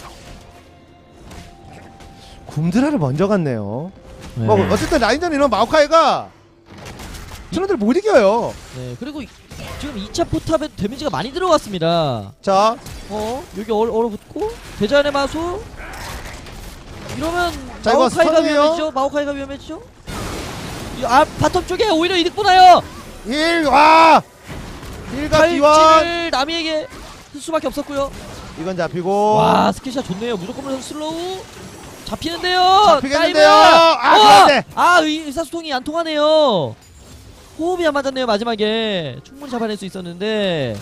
굼드라를 먼저 갔네요. 네. 뭐 어쨌든 라인전 이런 마오카이가 트런들 못 이겨요. 네, 그리고 이- 지금 이 차 포탑에 데미지가 많이 들어갔습니다. 자 어 여기 얼, 얼어붙고 대전의 마수 이러면 자, 이거 마오카이가 스턴이에요? 위험해지죠. 마오카이가 위험해지죠. 이, 아 바텀 쪽에 오히려 이득 보나요. 일 와! 일과 기원 탈진을 남이에게 쓸 수밖에 없었고요. 이건 잡히고 와 스킬샷 좋네요. 무조건 선수 슬로우 잡히는데요. 잡히겠는데요. 다이브! 아, 어! 그런데. 아 의, 의사소통이 안 통하네요. 호흡이 안 맞았네요. 마지막에 충분히 잡아낼 수 있었는데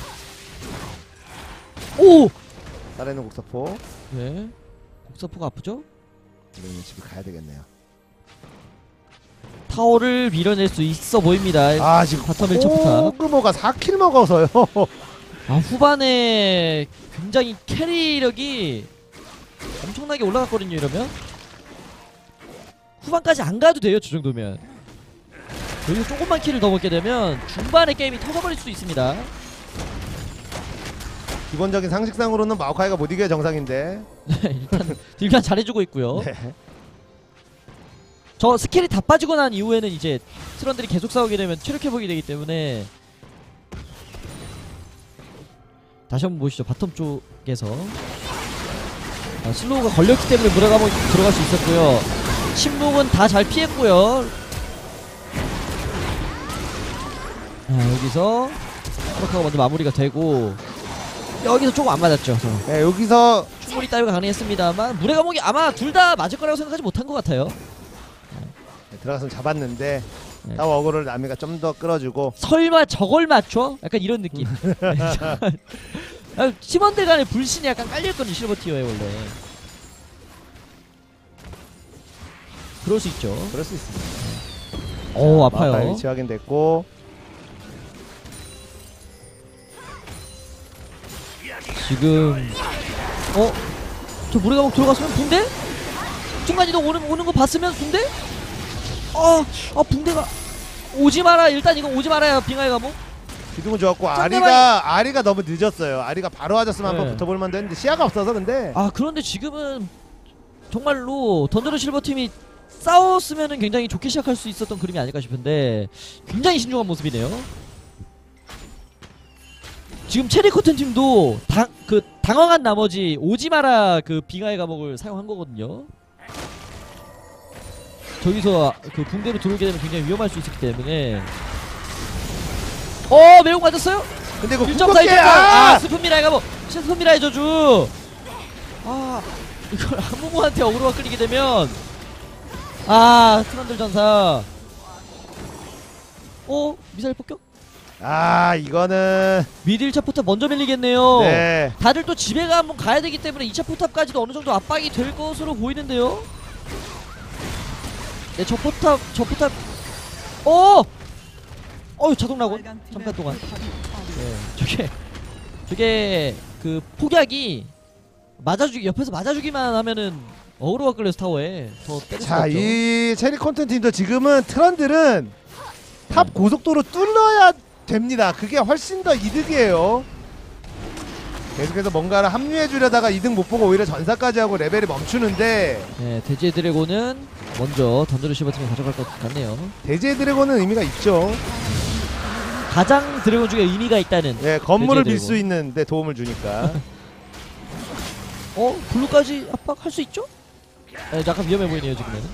오! 살아있는 곡사포 네 곡사포가 아프죠? 이러면 집에 가야 되겠네요. 타워를 밀어낼 수 있어 보입니다. 아 지금 바텀 일 차 포탑. 코그모가 사 킬 먹어서요. 아 후반에 굉장히 캐리력이 엄청나게 올라갔거든요. 이러면 후반까지 안 가도 돼요. 저 정도면 여기서 조금만 킬을 더 먹게 되면 중반에 게임이 터져버릴 수도 있습니다. 기본적인 상식상으로는 마오카이가 못 이겨야 정상인데. 네, 일단 딜간 잘해주고 있고요. 네. 저 스킬이 다 빠지고 난 이후에는 이제 트런들이 계속 싸우게 되면 체력 회복이 되기 때문에 다시 한번 보시죠. 바텀 쪽에서 아, 슬로우가 걸렸기 때문에 무라가모 들어갈 수 있었고요. 침묵은 다 잘 피했고요. 아, 여기서 크로카가 먼저 마무리가 되고 여기서 조금 안 맞았죠. 저. 네, 여기서 충분히 따위가 가능했습니다만 물의 감옥이 아마 둘 다 맞을 거라고 생각하지 못한 것 같아요. 네, 들어가서 잡았는데 네. 타워 어그를 나미가 좀 더 끌어주고 설마 저걸 맞춰? 약간 이런 느낌. 아, 팀원들 간의 불신이 약간 깔려있거든요. 실버티어에 원래. 그럴 수 있죠. 그럴 수 있습니다. 오 마오카이 아파요. 위치 확인됐고 지금 어? 저 물의 감옥 들어갔으면 붕대? 순간이동 오는, 오는 거 봤으면 붕대? 아, 아 붕대가 오지 마라. 일단 이거 오지 말아요. 빙하의 감옥. 기둥은 좋았고 상대방이- 아리가 아리가 너무 늦었어요. 아리가 바로 맞았으면 네. 한번 붙어볼 만도 했는데 시야가 없어서 근데 아 그런데 지금은 정말로 던저로 실버 팀이 싸웠으면은 굉장히 좋게 시작할 수 있었던 그림이 아닐까 싶은데 굉장히 신중한 모습이네요. 지금 체리 커튼 팀도 당, 그 당황한 나머지 오지 마라 그 빙하의 감옥을 사용한 거거든요. 저기서 그 붕대로 들어오게 되면 굉장히 위험할 수 있기 때문에 어 매우 맞았어요? 근데 이거 일 점 사, 일 궁극기 점 사. 아, 아! 스푼 미라의 감옥 스푼 미라의 저주. 아 이걸 한무무한테 어그로가 끌리게 되면 아 트런들 전사 어? 미사일 폭격? 아 이거는 미드 일 차 포탑 먼저 밀리겠네요. 네. 다들 또 집에 가 한번 가야 되기 때문에 이 차 포탑까지도 어느 정도 압박이 될 것으로 보이는데요. 네, 저 포탑, 저 포탑, 어, 어유 자동 낙원 잠깐 동안. 네, 저게, 저게 그 폭약이 맞아주기 옆에서 맞아주기만 하면은 어그로가 끌려서 타워에 더 때릴 수가 자, 없죠. 이 체리 콘텐 팀도 지금은 트런들은 탑 고속도로 뚫어야 됩니다. 그게 훨씬 더 이득이에요. 계속해서 뭔가를 합류해 주려다가 이득 못 보고 오히려 전사까지 하고 레벨이 멈추는데 네, 대지의 드래곤은 먼저 던져를 씹어팀이 가져갈 것 같네요. 대지의 드래곤은 의미가 있죠. 가장 드래곤 중에 의미가 있다는. 예, 건물을 대지의 빌 수 있는 데 도움을 주니까. 어? 블루까지 압박할 수 있죠? 네, 약간 위험해 보이네요 지금은.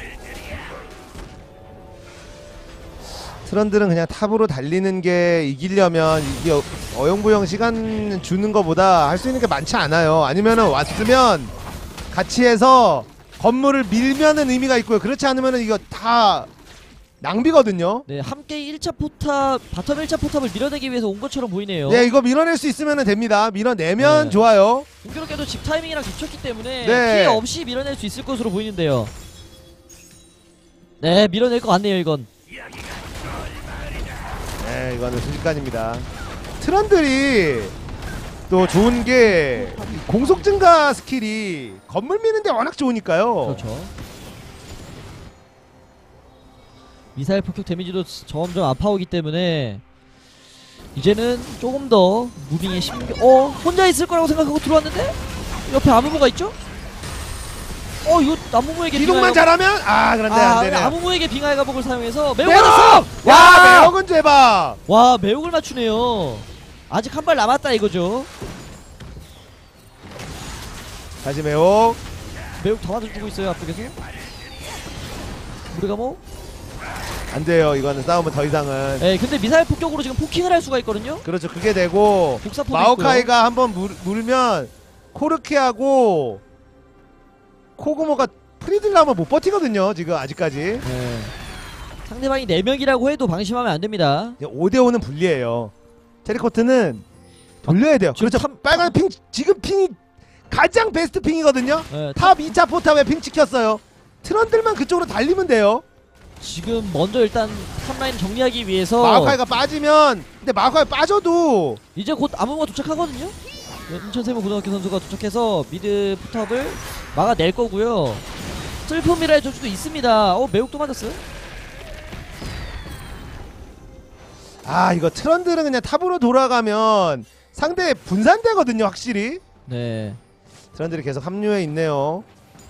트런들은 그냥 탑으로 달리는 게 이기려면 이게 어- 어영부영 시간 주는 것보다 할 수 있는 게 많지 않아요. 아니면은 왔으면 같이 해서 건물을 밀면은 의미가 있고요. 그렇지 않으면은 이거 다 낭비거든요. 네, 함께 일 차 포탑, 바텀 일 차 포탑을 밀어내기 위해서 온 것처럼 보이네요. 네, 이거 밀어낼 수 있으면 됩니다. 밀어내면 네. 좋아요. 공교롭게도 집 타이밍이랑 겹쳤기 때문에 네. 피해 없이 밀어낼 수 있을 것으로 보이는데요. 네, 밀어낼 것 같네요 이건. 네, 이거는 순식간입니다. 트런들이 또 좋은 게 공속 증가 스킬이 건물 미는데 워낙 좋으니까요. 그렇죠. 미사일 폭격 데미지도 점점 아파오기 때문에 이제는 조금 더 무빙에 신경. 어? 혼자 있을 거라고 생각하고 들어왔는데 옆에 아무무가 있죠? 어 이거 아무무에게 이동만 빙하의 잘하면 아 그런데 아, 안 되네. 아무무에게 빙하의 가복을 사용해서 매혹 매혹! 받았어! 와, 매혹은 제발. 와 매혹을 맞추네요. 아직 한 발 남았다 이거죠. 다시 매혹. 매혹 더 맞아주고 있어요 앞쪽에서. 우리가 뭐? 안 돼요. 이거는 싸우면 더 이상은. 예, 근데 미사일 폭격으로 지금 포킹을 할 수가 있거든요. 그렇죠. 그게 되고 복사포도 마오카이가 한번 물, 물면 코르키하고 코그모가 프리딜라면 못 버티거든요. 지금 아직까지. 네. 상대방이 네 명이라고 해도 방심하면 안 됩니다. 오 대 오는 불리해요. 체리코트는 돌려야 돼요. 지금 그렇죠. 탑- 빨간 핑 지금 핑이 가장 베스트 핑이거든요. 네, 탑 이 차 포탑에 핑 찍혔어요. 트런들만 그쪽으로 달리면 돼요. 지금 먼저 일단 탑라인 정리하기 위해서 마오카이가 빠지면 근데 마오카이 빠져도 이제 곧 아무가 도착하거든요. 네, 인천세무 고등학교 선수가 도착해서 미드 포탑을 막아낼 거고요. 슬픔이라의 저주도 있습니다. 어 매혹도 맞았어요. 아 이거 트런들은 그냥 탑으로 돌아가면 상대 분산되거든요. 확실히 네. 트런들이 계속 합류해 있네요.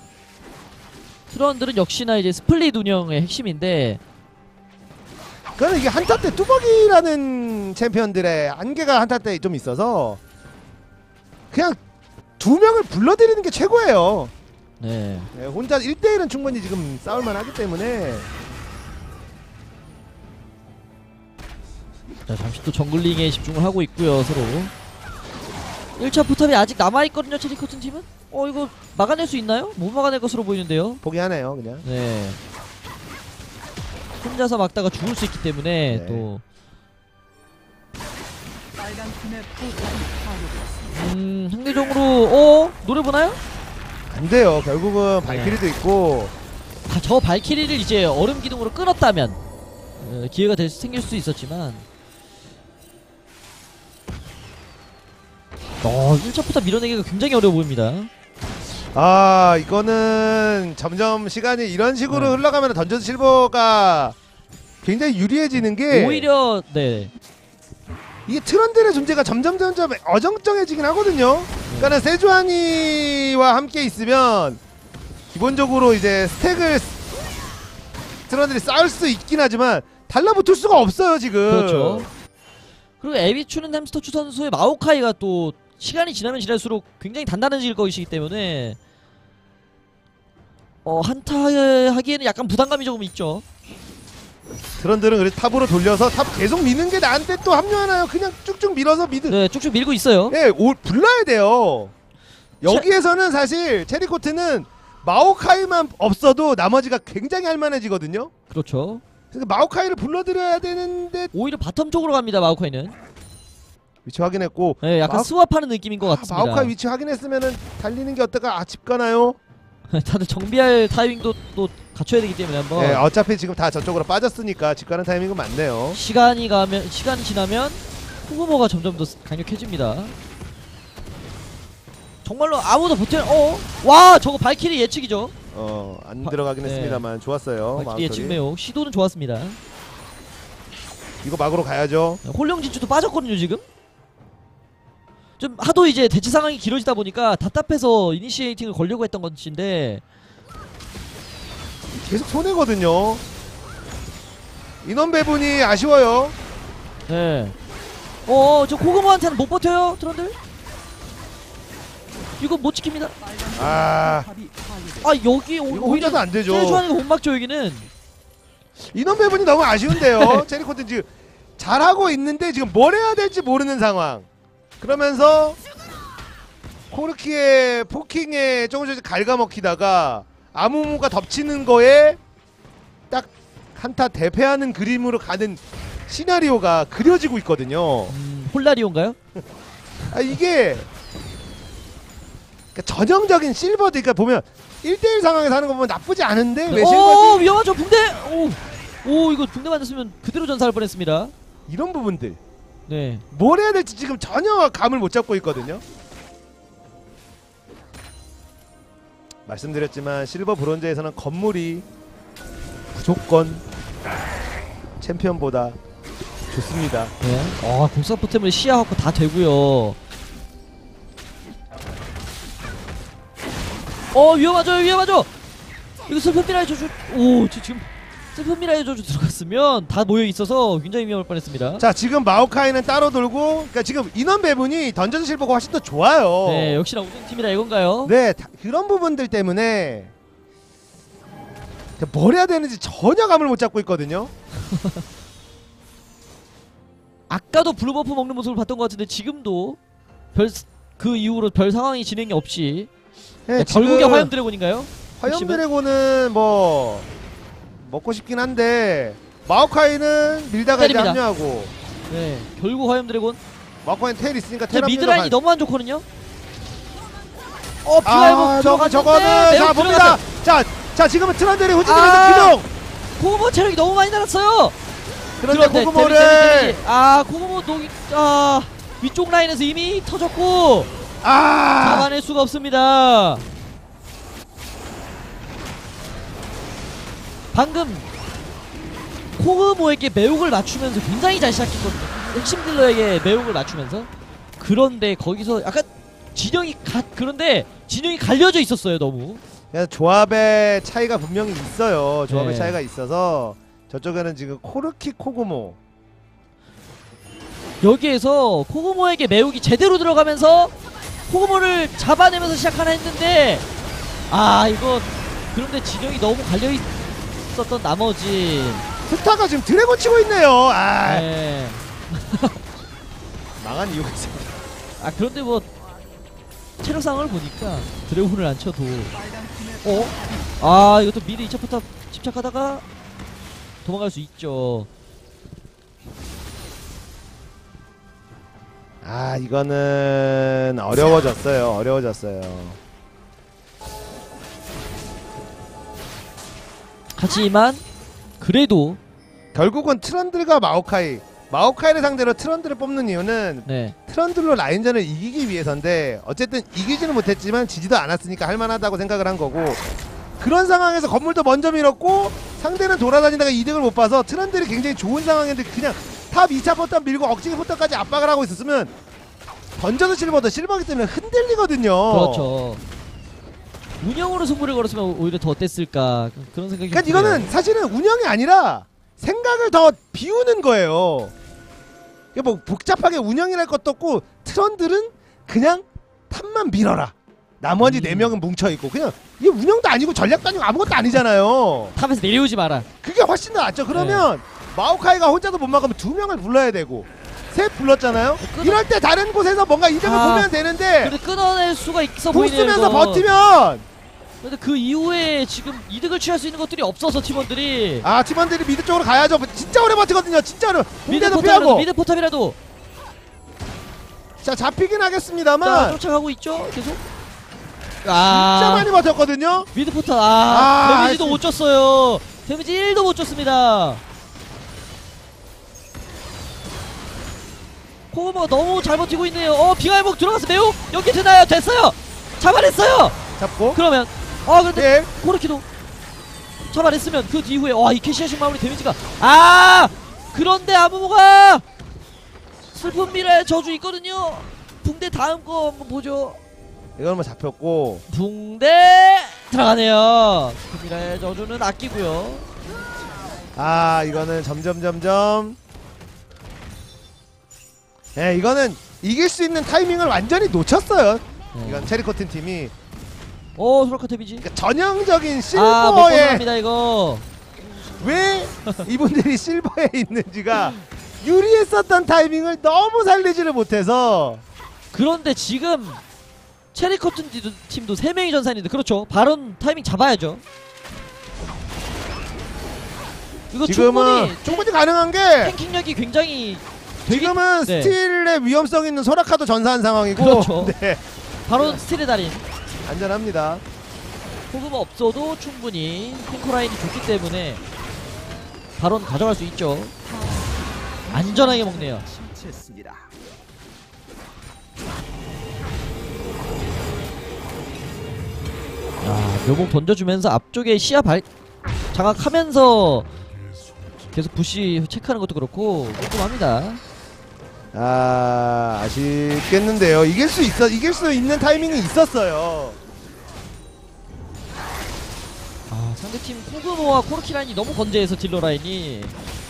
트런들은 역시나 이제 스플릿 운영의 핵심인데 그거는 이게 한타 때 뚜벅이라는 챔피언들의 한계가 한타 때 좀 있어서 그냥 두 명을 불러들이는 게 최고예요. 네. 네, 혼자 일 대 일은 충분히 지금 싸울만 하기 때문에 자 잠시 또 정글링에 집중을 하고 있고요 서로. 일 차 포탑이 아직 남아있거든요 체리코튼 팀은. 어 이거 막아낼 수 있나요? 못 막아낼 것으로 보이는데요. 포기하네요 그냥. 네. 혼자서 막다가 죽을 수 있기 때문에 네. 또 빨간 팀의 포탑이 파괴되었습니다. 음, 상대적으로 어? 노래 보나요? 안 돼요. 결국은 발키리도 있고 아, 저 발키리를 이제 얼음 기둥으로 끊었다면 어, 기회가 될 수, 생길 수 있었지만 어, 일 차 포탑 밀어내기가 굉장히 어려워 보입니다. 아 이거는 점점 시간이 이런 식으로 네. 흘러가면 던전 실버가 굉장히 유리해지는 게 오히려 네. 이게 트런들의 존재가 점점 점점 어정쩡해지긴 하거든요. 그러니까는 세주아니와 함께 있으면 기본적으로 이제 스택을 트런들이 쌓을 수 있긴 하지만 달라붙을 수가 없어요 지금. 그렇죠. 그리고 에비추는 햄스터추 선수의 마오카이가 또 시간이 지나면 지날수록 굉장히 단단해질 것이기 때문에 어 한타 하기에는 약간 부담감이 조금 있죠. 트런들은 그래서 탑으로 돌려서 탑 계속 미는 게 나한테 또 합류하나요? 그냥 쭉쭉 밀어서 미드. 네, 쭉쭉 밀고 있어요. 예, 오, 불러야 돼요. 여기에서는 사실 체리코트는 마오카이만 없어도 나머지가 굉장히 할만해지거든요. 그렇죠. 그러니까 마오카이를 불러들여야 되는데 오히려 바텀 쪽으로 갑니다. 마오카이는. 위치 확인했고 네, 약간 마오- 스왑하는 느낌인 것 아, 같습니다. 마오카이 위치 확인했으면은 달리는 게 어떨까? 아, 집 가나요? 다들 정비할 타이밍도 또 갖춰야 되기 때문에 한번 네, 어차피 지금 다 저쪽으로 빠졌으니까 집 가는 타이밍은 많네요. 시간이 가면 시간이 지나면 코그모가 점점 더 강력해집니다. 정말로 아무도 버텨. 어? 와, 저거 발키리 예측이죠. 어, 안 바- 들어가긴 네. 했습니다만 좋았어요. 발키리 마우털이. 예측 매혹 시도는 좋았습니다. 이거 막으로 가야죠. 홀령 진출도 빠졌거든요 지금. 좀 하도 이제 대치 상황이 길어지다 보니까 답답해서 이니시에이팅을 걸려고 했던 것인데 계속 손해거든요. 인원 배분이 아쉬워요. 네. 어, 저 코그모한테는 못 버텨요, 트런들. 이거 못 지킵니다. 아, 탑이 파괴됐습니다. 아, 여기 오, 이거 오히려 혼자도 안 되죠. 세주환이가 못 막죠 여기는. 인원 배분이 너무 아쉬운데요. 제리코트 지금 잘하고 있는데 지금 뭘 해야 될지 모르는 상황. 그러면서 코르키의 포킹에 조금씩 갉아먹히다가 아무무가 덮치는 거에 딱 한타 대패하는 그림으로 가는 시나리오가 그려지고 있거든요. 음, 홀라리온가요? 아, 이게 그러니까 전형적인 실버드. 그러니까 보면 일 대일 상황에서 하는 거 보면 나쁘지 않은데 왜 오, 실버지? 위험하죠 붕대. 오, 오, 이거 붕대 맞았으면 그대로 전사할 뻔했습니다. 이런 부분들 네. 뭘 해야 될지 지금 전혀 감을 못 잡고 있거든요. 말씀드렸지만 실버 브론즈에서는 건물이 무조건 챔피언보다 좋습니다. 네. 아, 공사포 때문에 시야 확보 다 되고요. 어, 위험하죠, 위험하죠. 이거 슬픈 미라의 저주. 오, 저 지금 슬픈 미라의 저주 들어갔으면 다 모여 있어서 굉장히 위험할 뻔했습니다. 자, 지금 마오카이는 따로 돌고, 그러니까 지금 인원 배분이 던전 실버가 훨씬 더 좋아요. 네, 역시나 우승팀이라 이건가요? 네, 다, 그런 부분들 때문에 뭘 해야 되는지 전혀 감을 못 잡고 있거든요. 아까도 블루버프 먹는 모습을 봤던 것 같은데 지금도 별 그 이후로 별 상황이 진행이 없이 네, 네, 결국에 화염 드래곤인가요? 화염 드래곤은 뭐 먹고 싶긴 한데 마오카이는 밀다가 이제 때립니다. 합류하고, 네, 결국 화염 드래곤. 마오카이는 텔 있으니까 저 텔 합류가 미드라인이 가- 너무 안 좋거든요. 어, 피라이브 아, 저거 들어갔는데 저거는 매우 자 봅니다. 들어갔어요. 자, 자 지금은 트런들이 후진으면서 아! 기동. 코그모 체력이 너무 많이 날았어요. 그런데 데미지, 코그모를 데미지, 데미지. 아, 코그모 녹이 아 위쪽 라인에서 이미 터졌고 아, 잡아낼 수가 없습니다. 방금 코그모에게 매혹을 맞추면서 굉장히 잘 시작했거든요. 핵심 딜러에게 매혹을 맞추면서. 그런데 거기서 약간 진영이 가, 그런데 진영이 갈려져 있었어요 너무. 그래서 조합의 차이가 분명히 있어요. 조합의 네. 차이가 있어서 저쪽에는 지금 코르키 코그모. 여기에서 코그모에게 매혹이 제대로 들어가면서 코그모를 잡아내면서 시작하나 했는데 아 이거 그런데 진영이 너무 갈려 있었던 나머지 스타가 지금 드래곤 치고 있네요. 아, 네. 망한 이유가 있어요. 아 그런데 뭐 체력 상황을 보니까 드래곤을 안 쳐도 어? 아 이것도 미드 이 차 포탑 집착하다가 도망갈 수 있죠. 아, 이거는 어려워졌어요. 어려워졌어요. 하지만 그래도 결국은 트런들과 마오카이, 마오카이를 상대로 트런들을 뽑는 이유는 네 트런들로 라인전을 이기기 위해서인데 어쨌든 이기지는 못했지만 지지도 않았으니까 할만하다고 생각을 한 거고, 그런 상황에서 건물도 먼저 밀었고 상대는 돌아다니다가 이득을 못 봐서 트런들이 굉장히 좋은 상황인데 그냥 탑 이 차 포탑 밀고 억지기 포탑까지 압박을 하고 있었으면 던져도 실버도 실버기 때문에 흔들리거든요. 그렇죠. 운영으로 승부를 걸었으면 오히려 더 어땠을까 그런 생각이 그러니까 좀 이거는 드네요. 사실은 운영이 아니라 생각을 더 비우는 거예요. 이게 뭐 복잡하게 운영이랄 것도 없고 트런들은 그냥 탑만 밀어라. 나머지 음. 네 명은 뭉쳐 있고 그냥 이게 운영도 아니고 전략도 아니고 아무것도 아니잖아요. 탑에서 내려오지 마라. 그게 훨씬 더 낫죠. 그러면 마오카이가 혼자도 못 막으면 두 명을 불러야 되고 셋 불렀잖아요. 끊어- 이럴 때 다른 곳에서 뭔가 이득을 아, 보면 되는데 근데 끊어낼 수가 있어 공 보이네요. 쓰면서 이거. 버티면 근데 그 이후에 지금 이득을 취할 수 있는 것들이 없어서 팀원들이 아 팀원들이 미드 쪽으로 가야죠. 진짜 오래 버티거든요. 진짜로. 미드 붕대도 포탑이라도 피하고. 미드 포탑이라도 자 잡히긴 자, 하겠습니다만 쫓아가고 있죠 계속. 진짜 아 많이 버텼거든요. 미드 포탑 아, 아, 데미지도 알수 못 줬어요. 데미지 일도 못 줬습니다. 코그모가 너무 잘 버티고 있네요. 어 빙하회복 들어가서 매우 연기 되나요? 됐어요. 잡아냈어요. 잡고. 그러면 어 근데 예. 코르키도 잡아냈으면 그 이후에 와 이케시아식 마무리 데미지가 아 그런데 아무모가 슬픈 미래의 저주 있거든요. 붕대 다음 거 한번 보죠. 이건 뭐 잡혔고. 붕대 들어가네요. 슬픈 미래의 저주는 아끼고요. 아 이거는 점점 점점. 예 이거는 이길 수 있는 타이밍을 완전히 놓쳤어요. 네. 이건 체리코튼 팀이. 오 소라카 데미지. 그러니까 전형적인 아못 실버에 벗어납니다 이거. 왜 이분들이 실버에 있는지가 유리했었던 타이밍을 너무 살리지를 못해서. 그런데 지금 체리커튼 팀도 세 명이 전사했는데 그렇죠. 발언 타이밍 잡아야죠. 이거 지금은 충분히 충분히 가능한 게 탱킹력이 굉장히 되게 지금은 네. 스틸의 위험성 있는 소라카도 전사한 상황이고. 그렇죠. 네, 바로 스틸의 달인 안전합니다. 호흡 없어도 충분히 탱커 라인이 좋기 때문에 발언 가져갈 수 있죠. 안전하게 먹네요. 실체했습니다. 아, 묘목 던져주면서 앞쪽에 시야 발 장악하면서 계속 부시 체크하는 것도 그렇고 꼼꼼합니다. 아 아쉽겠는데요. 이길 수 있어 이길 수 있는 타이밍이 있었어요. 아, 상대팀 코그모와 코르키 라인이 너무 건재해서 딜러 라인이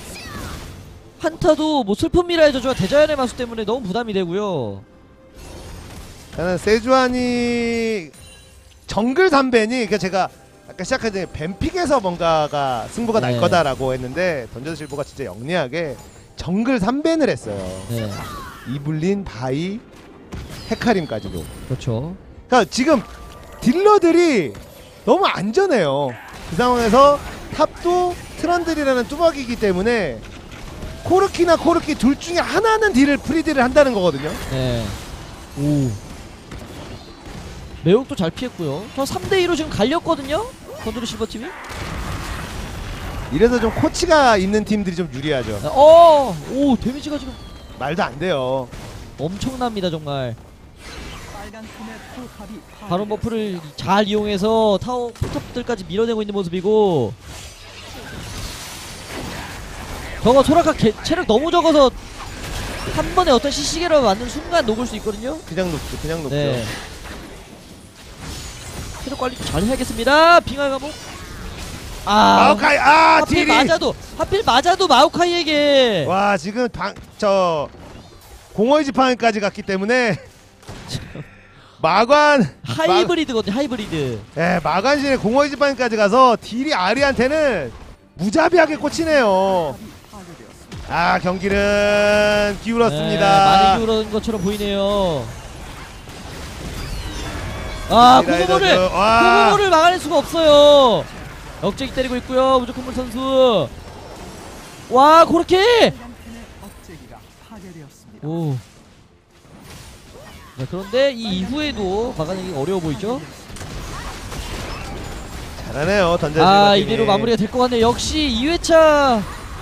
한타도 뭐 슬픈 미라의 저주와 대자연의 마수 때문에 너무 부담이 되고요. 저는 세주안이 정글 담벤이 그러니까 제가 아까 시작할 때 뱀픽에서 뭔가가 승부가 네. 날 거다라고 했는데 던전 실버가 진짜 영리하게 정글 삼 벤을 했어요. 네, 이블린, 바이, 헤카림까지도. 그렇죠. 그러니까 지금 딜러들이 너무 안전해요. 그 상황에서 탑도 트런들이라는 뚜벅이기 때문에 코르키나 코르키 둘 중에 하나는 딜을 프리딜을 한다는 거거든요. 네. 오. 매혹도 잘 피했고요. 저 삼 대 이로 지금 갈렸거든요. 건드리 실버 팀이. 이래서 좀 코치가 있는 팀들이 좀 유리하죠. 어, 오 데미지가 지금 말도 안 돼요. 엄청납니다 정말. 빨간 틈의 포탑이 바론 버프를 잘 이용해서 타워 포탑들까지 밀어내고 있는 모습이고. 저거 소라카 개, 체력 너무 적어서 한 번에 어떤 시시계로 맞는 순간 녹을 수 있거든요. 그냥 높죠. 그냥 높죠. 네. 체력 관리 잘 해야겠습니다. 빙하 감옥. 아, 마오카이 아 하필 딜이 맞아도 하필 맞아도 마오카이에게. 와 지금 방 저 공허의 지팡이까지 갔기 때문에 마관 하이브리드거든요. 하이브리드. 예 마관신의 공허의 지팡이까지 가서 딜이 아리한테는 무자비하게 꽂히네요. 파괴되었습니다. 아 경기는 네, 기울었습니다. 많이 기울어진 것처럼 보이네요. 아, 코그모를 라이더즈. 와. 코그모를 막아낼 수가 없어요. 역제기 때리고 있고요. 무조건물 선수. 와, 그렇게. 빨간 틈의 억제기가 파괴되었습니다. 오. 자, 그런데 이 이후에도 막아내기 어려워 보이죠? 잘하네요 던져지는 아, 팀이. 이대로 마무리가 될 것 같네요. 역시 이 회차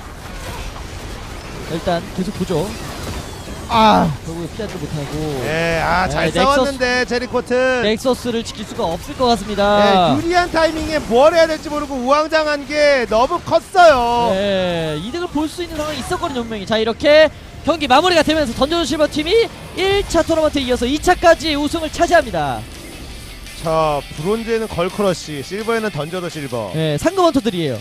일단 계속 보죠. 아, 결국에 피하지 못하고 예, 아, 잘 네, 싸웠는데 제리코트. 넥서스를 지킬 수가 없을 것 같습니다. 예, 유리한 타이밍에 뭘 해야 될지 모르고 우왕좌왕한 게 너무 컸어요. 네, 이득을 볼 수 있는 상황이 있었거든요, 분명히. 자, 이렇게 경기 마무리가 되면서 던져준 실버 팀이 일 차 토너먼트에 이어서 이 차까지 우승을 차지합니다. 자, 브론즈에는 걸크러쉬, 실버에는 던져도 실버. 네, 상금 헌터들이에요.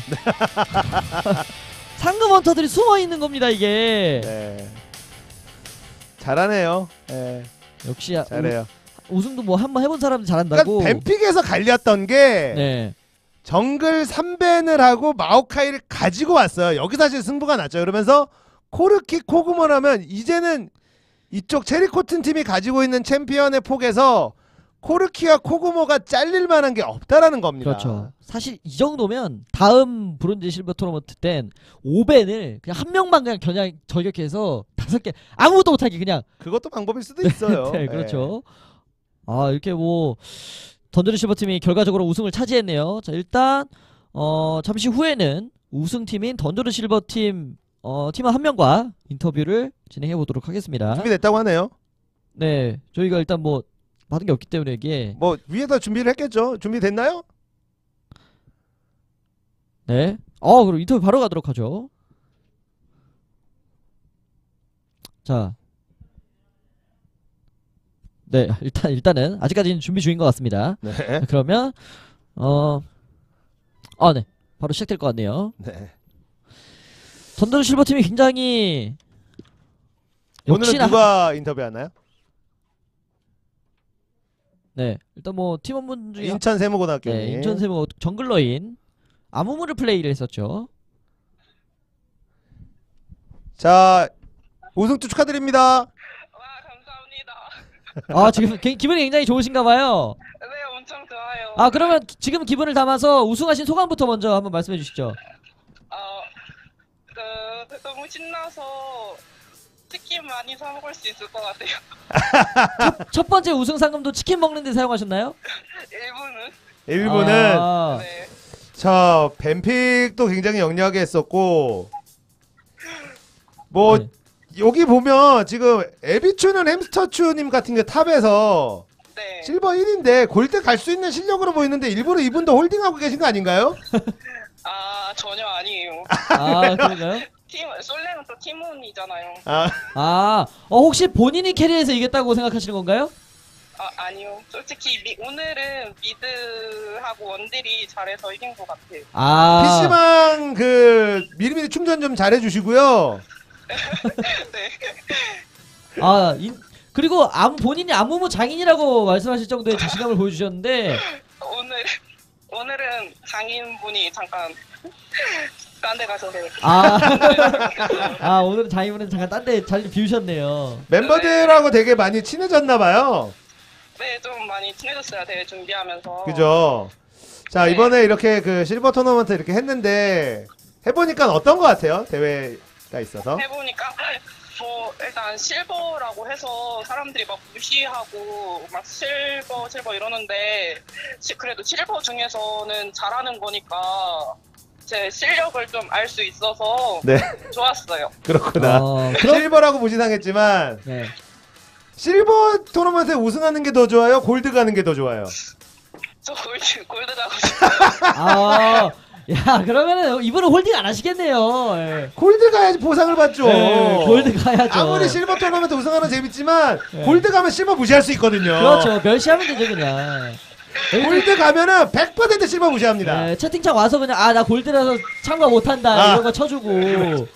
상금 헌터들이 숨어 있는 겁니다, 이게. 네. 잘하네요. 예, 역시 아, 잘해요. 우, 우승도 뭐 한 번 해본 사람은 잘한다고. 그러니까 뱀픽에서 갈렸던 게 네. 정글 삼 벤을 하고 마오카이를 가지고 왔어요. 여기 사실 승부가 났죠. 그러면서 코르키 코그모라면 이제는 이쪽 체리코튼 팀이 가지고 있는 챔피언의 폭에서 코르키와 코그모가 잘릴 만한 게 없다라는 겁니다. 그렇죠. 사실 이 정도면 다음 브론즈 실버 토너먼트 땐 오벤을 그냥 한 명만 그냥 겨냥 저격해서 다섯 개 아무것도 못하게 그냥 그것도 방법일 수도 있어요. 네, 그렇죠. 아 이렇게 뭐 던전즈 실버 팀이 결과적으로 우승을 차지했네요. 자 일단 어 잠시 후에는 우승팀인 던전즈 실버 팀 어, 팀원 한 명과 인터뷰를 진행해 보도록 하겠습니다. 준비됐다고 하네요. 네, 저희가 일단 뭐 받은 게 없기 때문에 이게 뭐 위에다 준비를 했겠죠. 준비됐나요? 네. 어, 그럼 인터뷰 바로 가도록 하죠. 자. 네, 일단 일단은 아직까지는 준비 중인 것 같습니다. 네. 자, 그러면 어, 아, 네, 바로 시작될 것 같네요. 네. 던전 실버 팀이 굉장히 오늘은 역시나 누가 인터뷰하나요? 네, 일단 뭐 팀원분 중에 인천 세무고등학교님. 네, 인천 세무 정글러인 아무무를 플레이를 했었죠. 자 우승 축하드립니다. 와 감사합니다. 아, 지금 기, 기분이 굉장히 좋으신가 봐요. 네 엄청 좋아요. 아, 그러면 기- 지금 기분을 담아서 우승하신 소감부터 먼저 한번 말씀해 주시죠. 어그 너무 신나서 치킨 많이 사 먹을 수 있을 것 같아요. 첫 번째 우승 상금도 치킨 먹는 데 사용하셨나요? 일부는 일부는 아, 네. 자 뱀픽도 굉장히 영리하게 했었고 뭐 네. 여기 보면 지금 에비추는 햄스터추님 같은 게 탑에서 네. 실버 일인데 골드 갈 수 있는 실력으로 보이는데 일부러 이분도 홀딩하고 계신 거 아닌가요? 아 전혀 아니에요. 아, 그런가요? 팀 솔랭은 또 팀원이잖아요. 아 아, 어, 혹시 본인이 캐리해서 이겼다고 생각하시는 건가요? 아 아니요. 솔직히 미, 오늘은 미드하고 원딜이 잘해서 이긴 것 같아요. 아, 피씨방 그 미리미리 충전 좀 잘해주시고요. 네. 아, 인, 그리고 아무 본인이 아무무 장인이라고 말씀하실 정도의 자신감을 보여주셨는데, 오늘 오늘은 장인분이 잠깐 딴 데 가셔서 아, 아 오늘은 장인분은 잠깐 딴 데 자리 비우셨네요. 멤버들하고 되게 많이 친해졌나봐요. 네, 좀 많이 친해졌어요. 대회 준비하면서. 그죠? 자 네. 이번에 이렇게 그 실버 토너먼트 이렇게 했는데 해보니까 어떤 것 같아요? 대회가 있어서. 해보니까 뭐 일단 실버라고 해서 사람들이 막 무시하고 막 실버 실버 이러는데 시, 그래도 실버 중에서는 잘하는 거니까 제 실력을 좀 알 수 있어서 네 좋았어요. 그렇구나. 어, 그럼, 실버라고 무시당했지만 네. 실버 토너먼트에 우승하는 게 더 좋아요? 골드 가는 게 더 좋아요? 저 골드 골드 가고 싶어요. 아, 야, 그러면은 이분은 홀딩 안 하시겠네요. 예. 골드 가야지 보상을 받죠. 예, 골드 가야죠. 아무리 실버 토너먼트 우승하는 재밌지만 예. 골드 가면 실버 무시할 수 있거든요. 그렇죠. 멸시하면 되죠, 그냥. 골드 가면은 백 퍼센트 실버 무시합니다. 네, 채팅창 와서 그냥 아 나 골드라서 참가 못한다 아. 이런 거 쳐주고.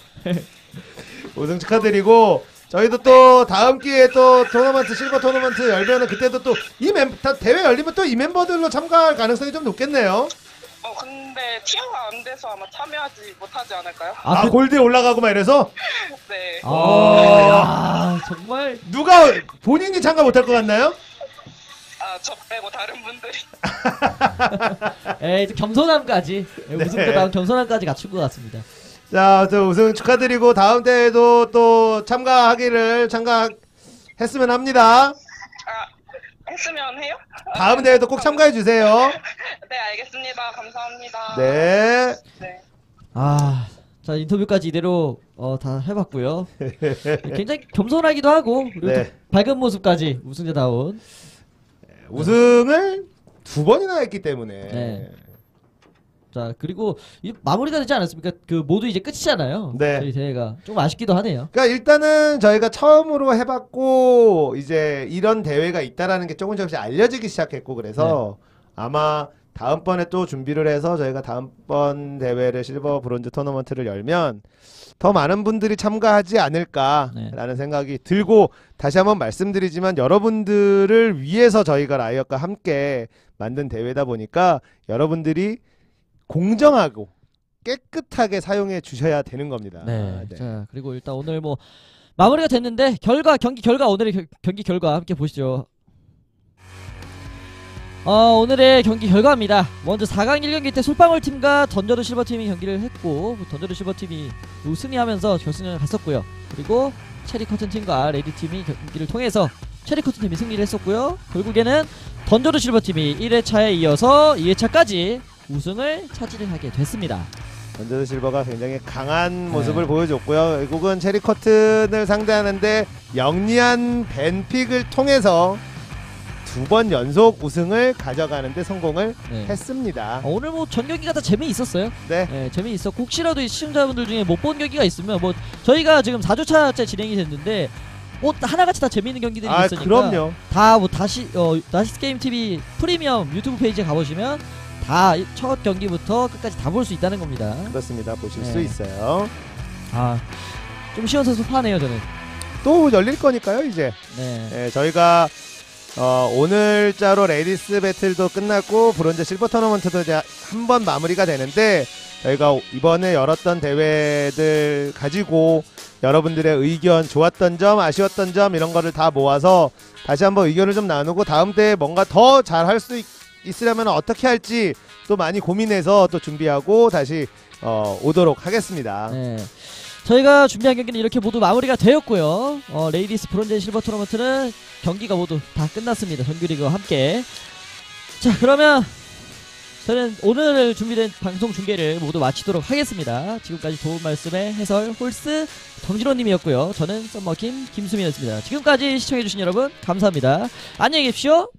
우승 축하드리고 저희도 또 다음 기회에 또 토너먼트 실버 토너먼트 열면은 그때도 또 이 멤 대회 열리면 또 이 멤버들로 참가할 가능성이 좀 높겠네요. 어 근데 티어가 안 돼서 아마 참여하지 못하지 않을까요? 아, 아, 그, 골드에 올라가고 막 이래서 네. 아, 야, 정말. 누가 본인이 참가 못할 것 같나요? 아 저 빼고 다른 분들이. 에, 이제 겸손함까지 예, 네. 우승도 다음 겸손함까지 갖춘 것 같습니다. 자, 또 우승 축하드리고 다음 대회도 또 참가하기를 참가했으면 합니다. 아 했으면 해요? 다음 대회도 꼭 참가해 주세요. 네 알겠습니다. 감사합니다. 네. 네. 아, 자 인터뷰까지 이대로 어, 다 해봤고요. 굉장히 겸손하기도 하고 그리고 네. 또 밝은 모습까지 우승자다운. 우승을 두 번이나 했기 때문에. 네. 자 그리고 이 마무리가 되지 않았습니까? 그 모두 이제 끝이잖아요. 네. 저희 대회가 좀 아쉽기도 하네요. 그러니까 일단은 저희가 처음으로 해봤고 이제 이런 대회가 있다라는 게 조금 조금씩 알려지기 시작했고 그래서 아마 다음번에 또 준비를 해서 저희가 다음번 대회를 실버 브론즈 토너먼트를 열면 더 많은 분들이 참가하지 않을까라는 네. 생각이 들고 다시 한번 말씀드리지만 여러분들을 위해서 저희가 라이엇과 함께 만든 대회다 보니까 여러분들이 공정하고 깨끗하게 사용해 주셔야 되는 겁니다. 네. 네. 자 그리고 일단 오늘 뭐 마무리가 됐는데 결과 경기 결과 오늘의 겨, 경기 결과 함께 보시죠. 어, 오늘의 경기 결과입니다. 먼저 사 강 일 경기 때 솔방울 팀과 던저드 실버 팀이 경기를 했고 던저드 실버 팀이 우승하면서 결승을 갔었고요. 그리고 체리 커튼 팀과 레디 팀이 경기를 통해서 체리 커튼 팀이 승리를 했었고요. 결국에는 던저드 실버 팀이 일 회차에 이어서 이 회차까지 우승을 차지를 하게 됐습니다. 던저드 실버가 굉장히 강한 모습을 네. 보여줬고요. 결국은 체리 커튼을 상대하는데 영리한 벤픽을 통해서 두 번 연속 우승을 가져가는데 성공을 네. 했습니다. 어, 오늘 뭐 전 경기가 다 재미있었어요. 네. 네, 재미있었고 혹시라도 이 시청자분들 중에 못 본 경기가 있으면 뭐 저희가 지금 사 주차째 진행이 됐는데 뭐 하나같이 다 재미있는 경기들이 아, 있으니까 그럼요. 다 뭐 다시 어 다시 게임 티비 프리미엄 유튜브 페이지에 가보시면 다 첫 경기부터 끝까지 다 볼 수 있다는 겁니다. 그렇습니다. 보실 네. 수 있어요. 아, 좀 시원섭섭하네요 저는. 또 열릴 거니까요, 이제. 네. 네, 저희가 어, 오늘자로 레디스 배틀도 끝났고 브론즈 실버 토너먼트도 이제 한 번 마무리가 되는데 저희가 이번에 열었던 대회들 가지고 여러분들의 의견, 좋았던 점, 아쉬웠던 점 이런 거를 다 모아서 다시 한번 의견을 좀 나누고 다음 대회 뭔가 더 잘할 수 있으려면 어떻게 할지 또 많이 고민해서 또 준비하고 다시 어, 오도록 하겠습니다. 네. 저희가 준비한 경기는 이렇게 모두 마무리가 되었고요. 어, 레이디스 브론즈 실버 토너먼트는 경기가 모두 다 끝났습니다. 정규리그와 함께. 자, 그러면 저는 오늘 준비된 방송 중계를 모두 마치도록 하겠습니다. 지금까지 도움 말씀의 해설 홀스 정진호님이었고요. 저는 썸머킴 김수민이었습니다. 지금까지 시청해주신 여러분 감사합니다. 안녕히 계십시오.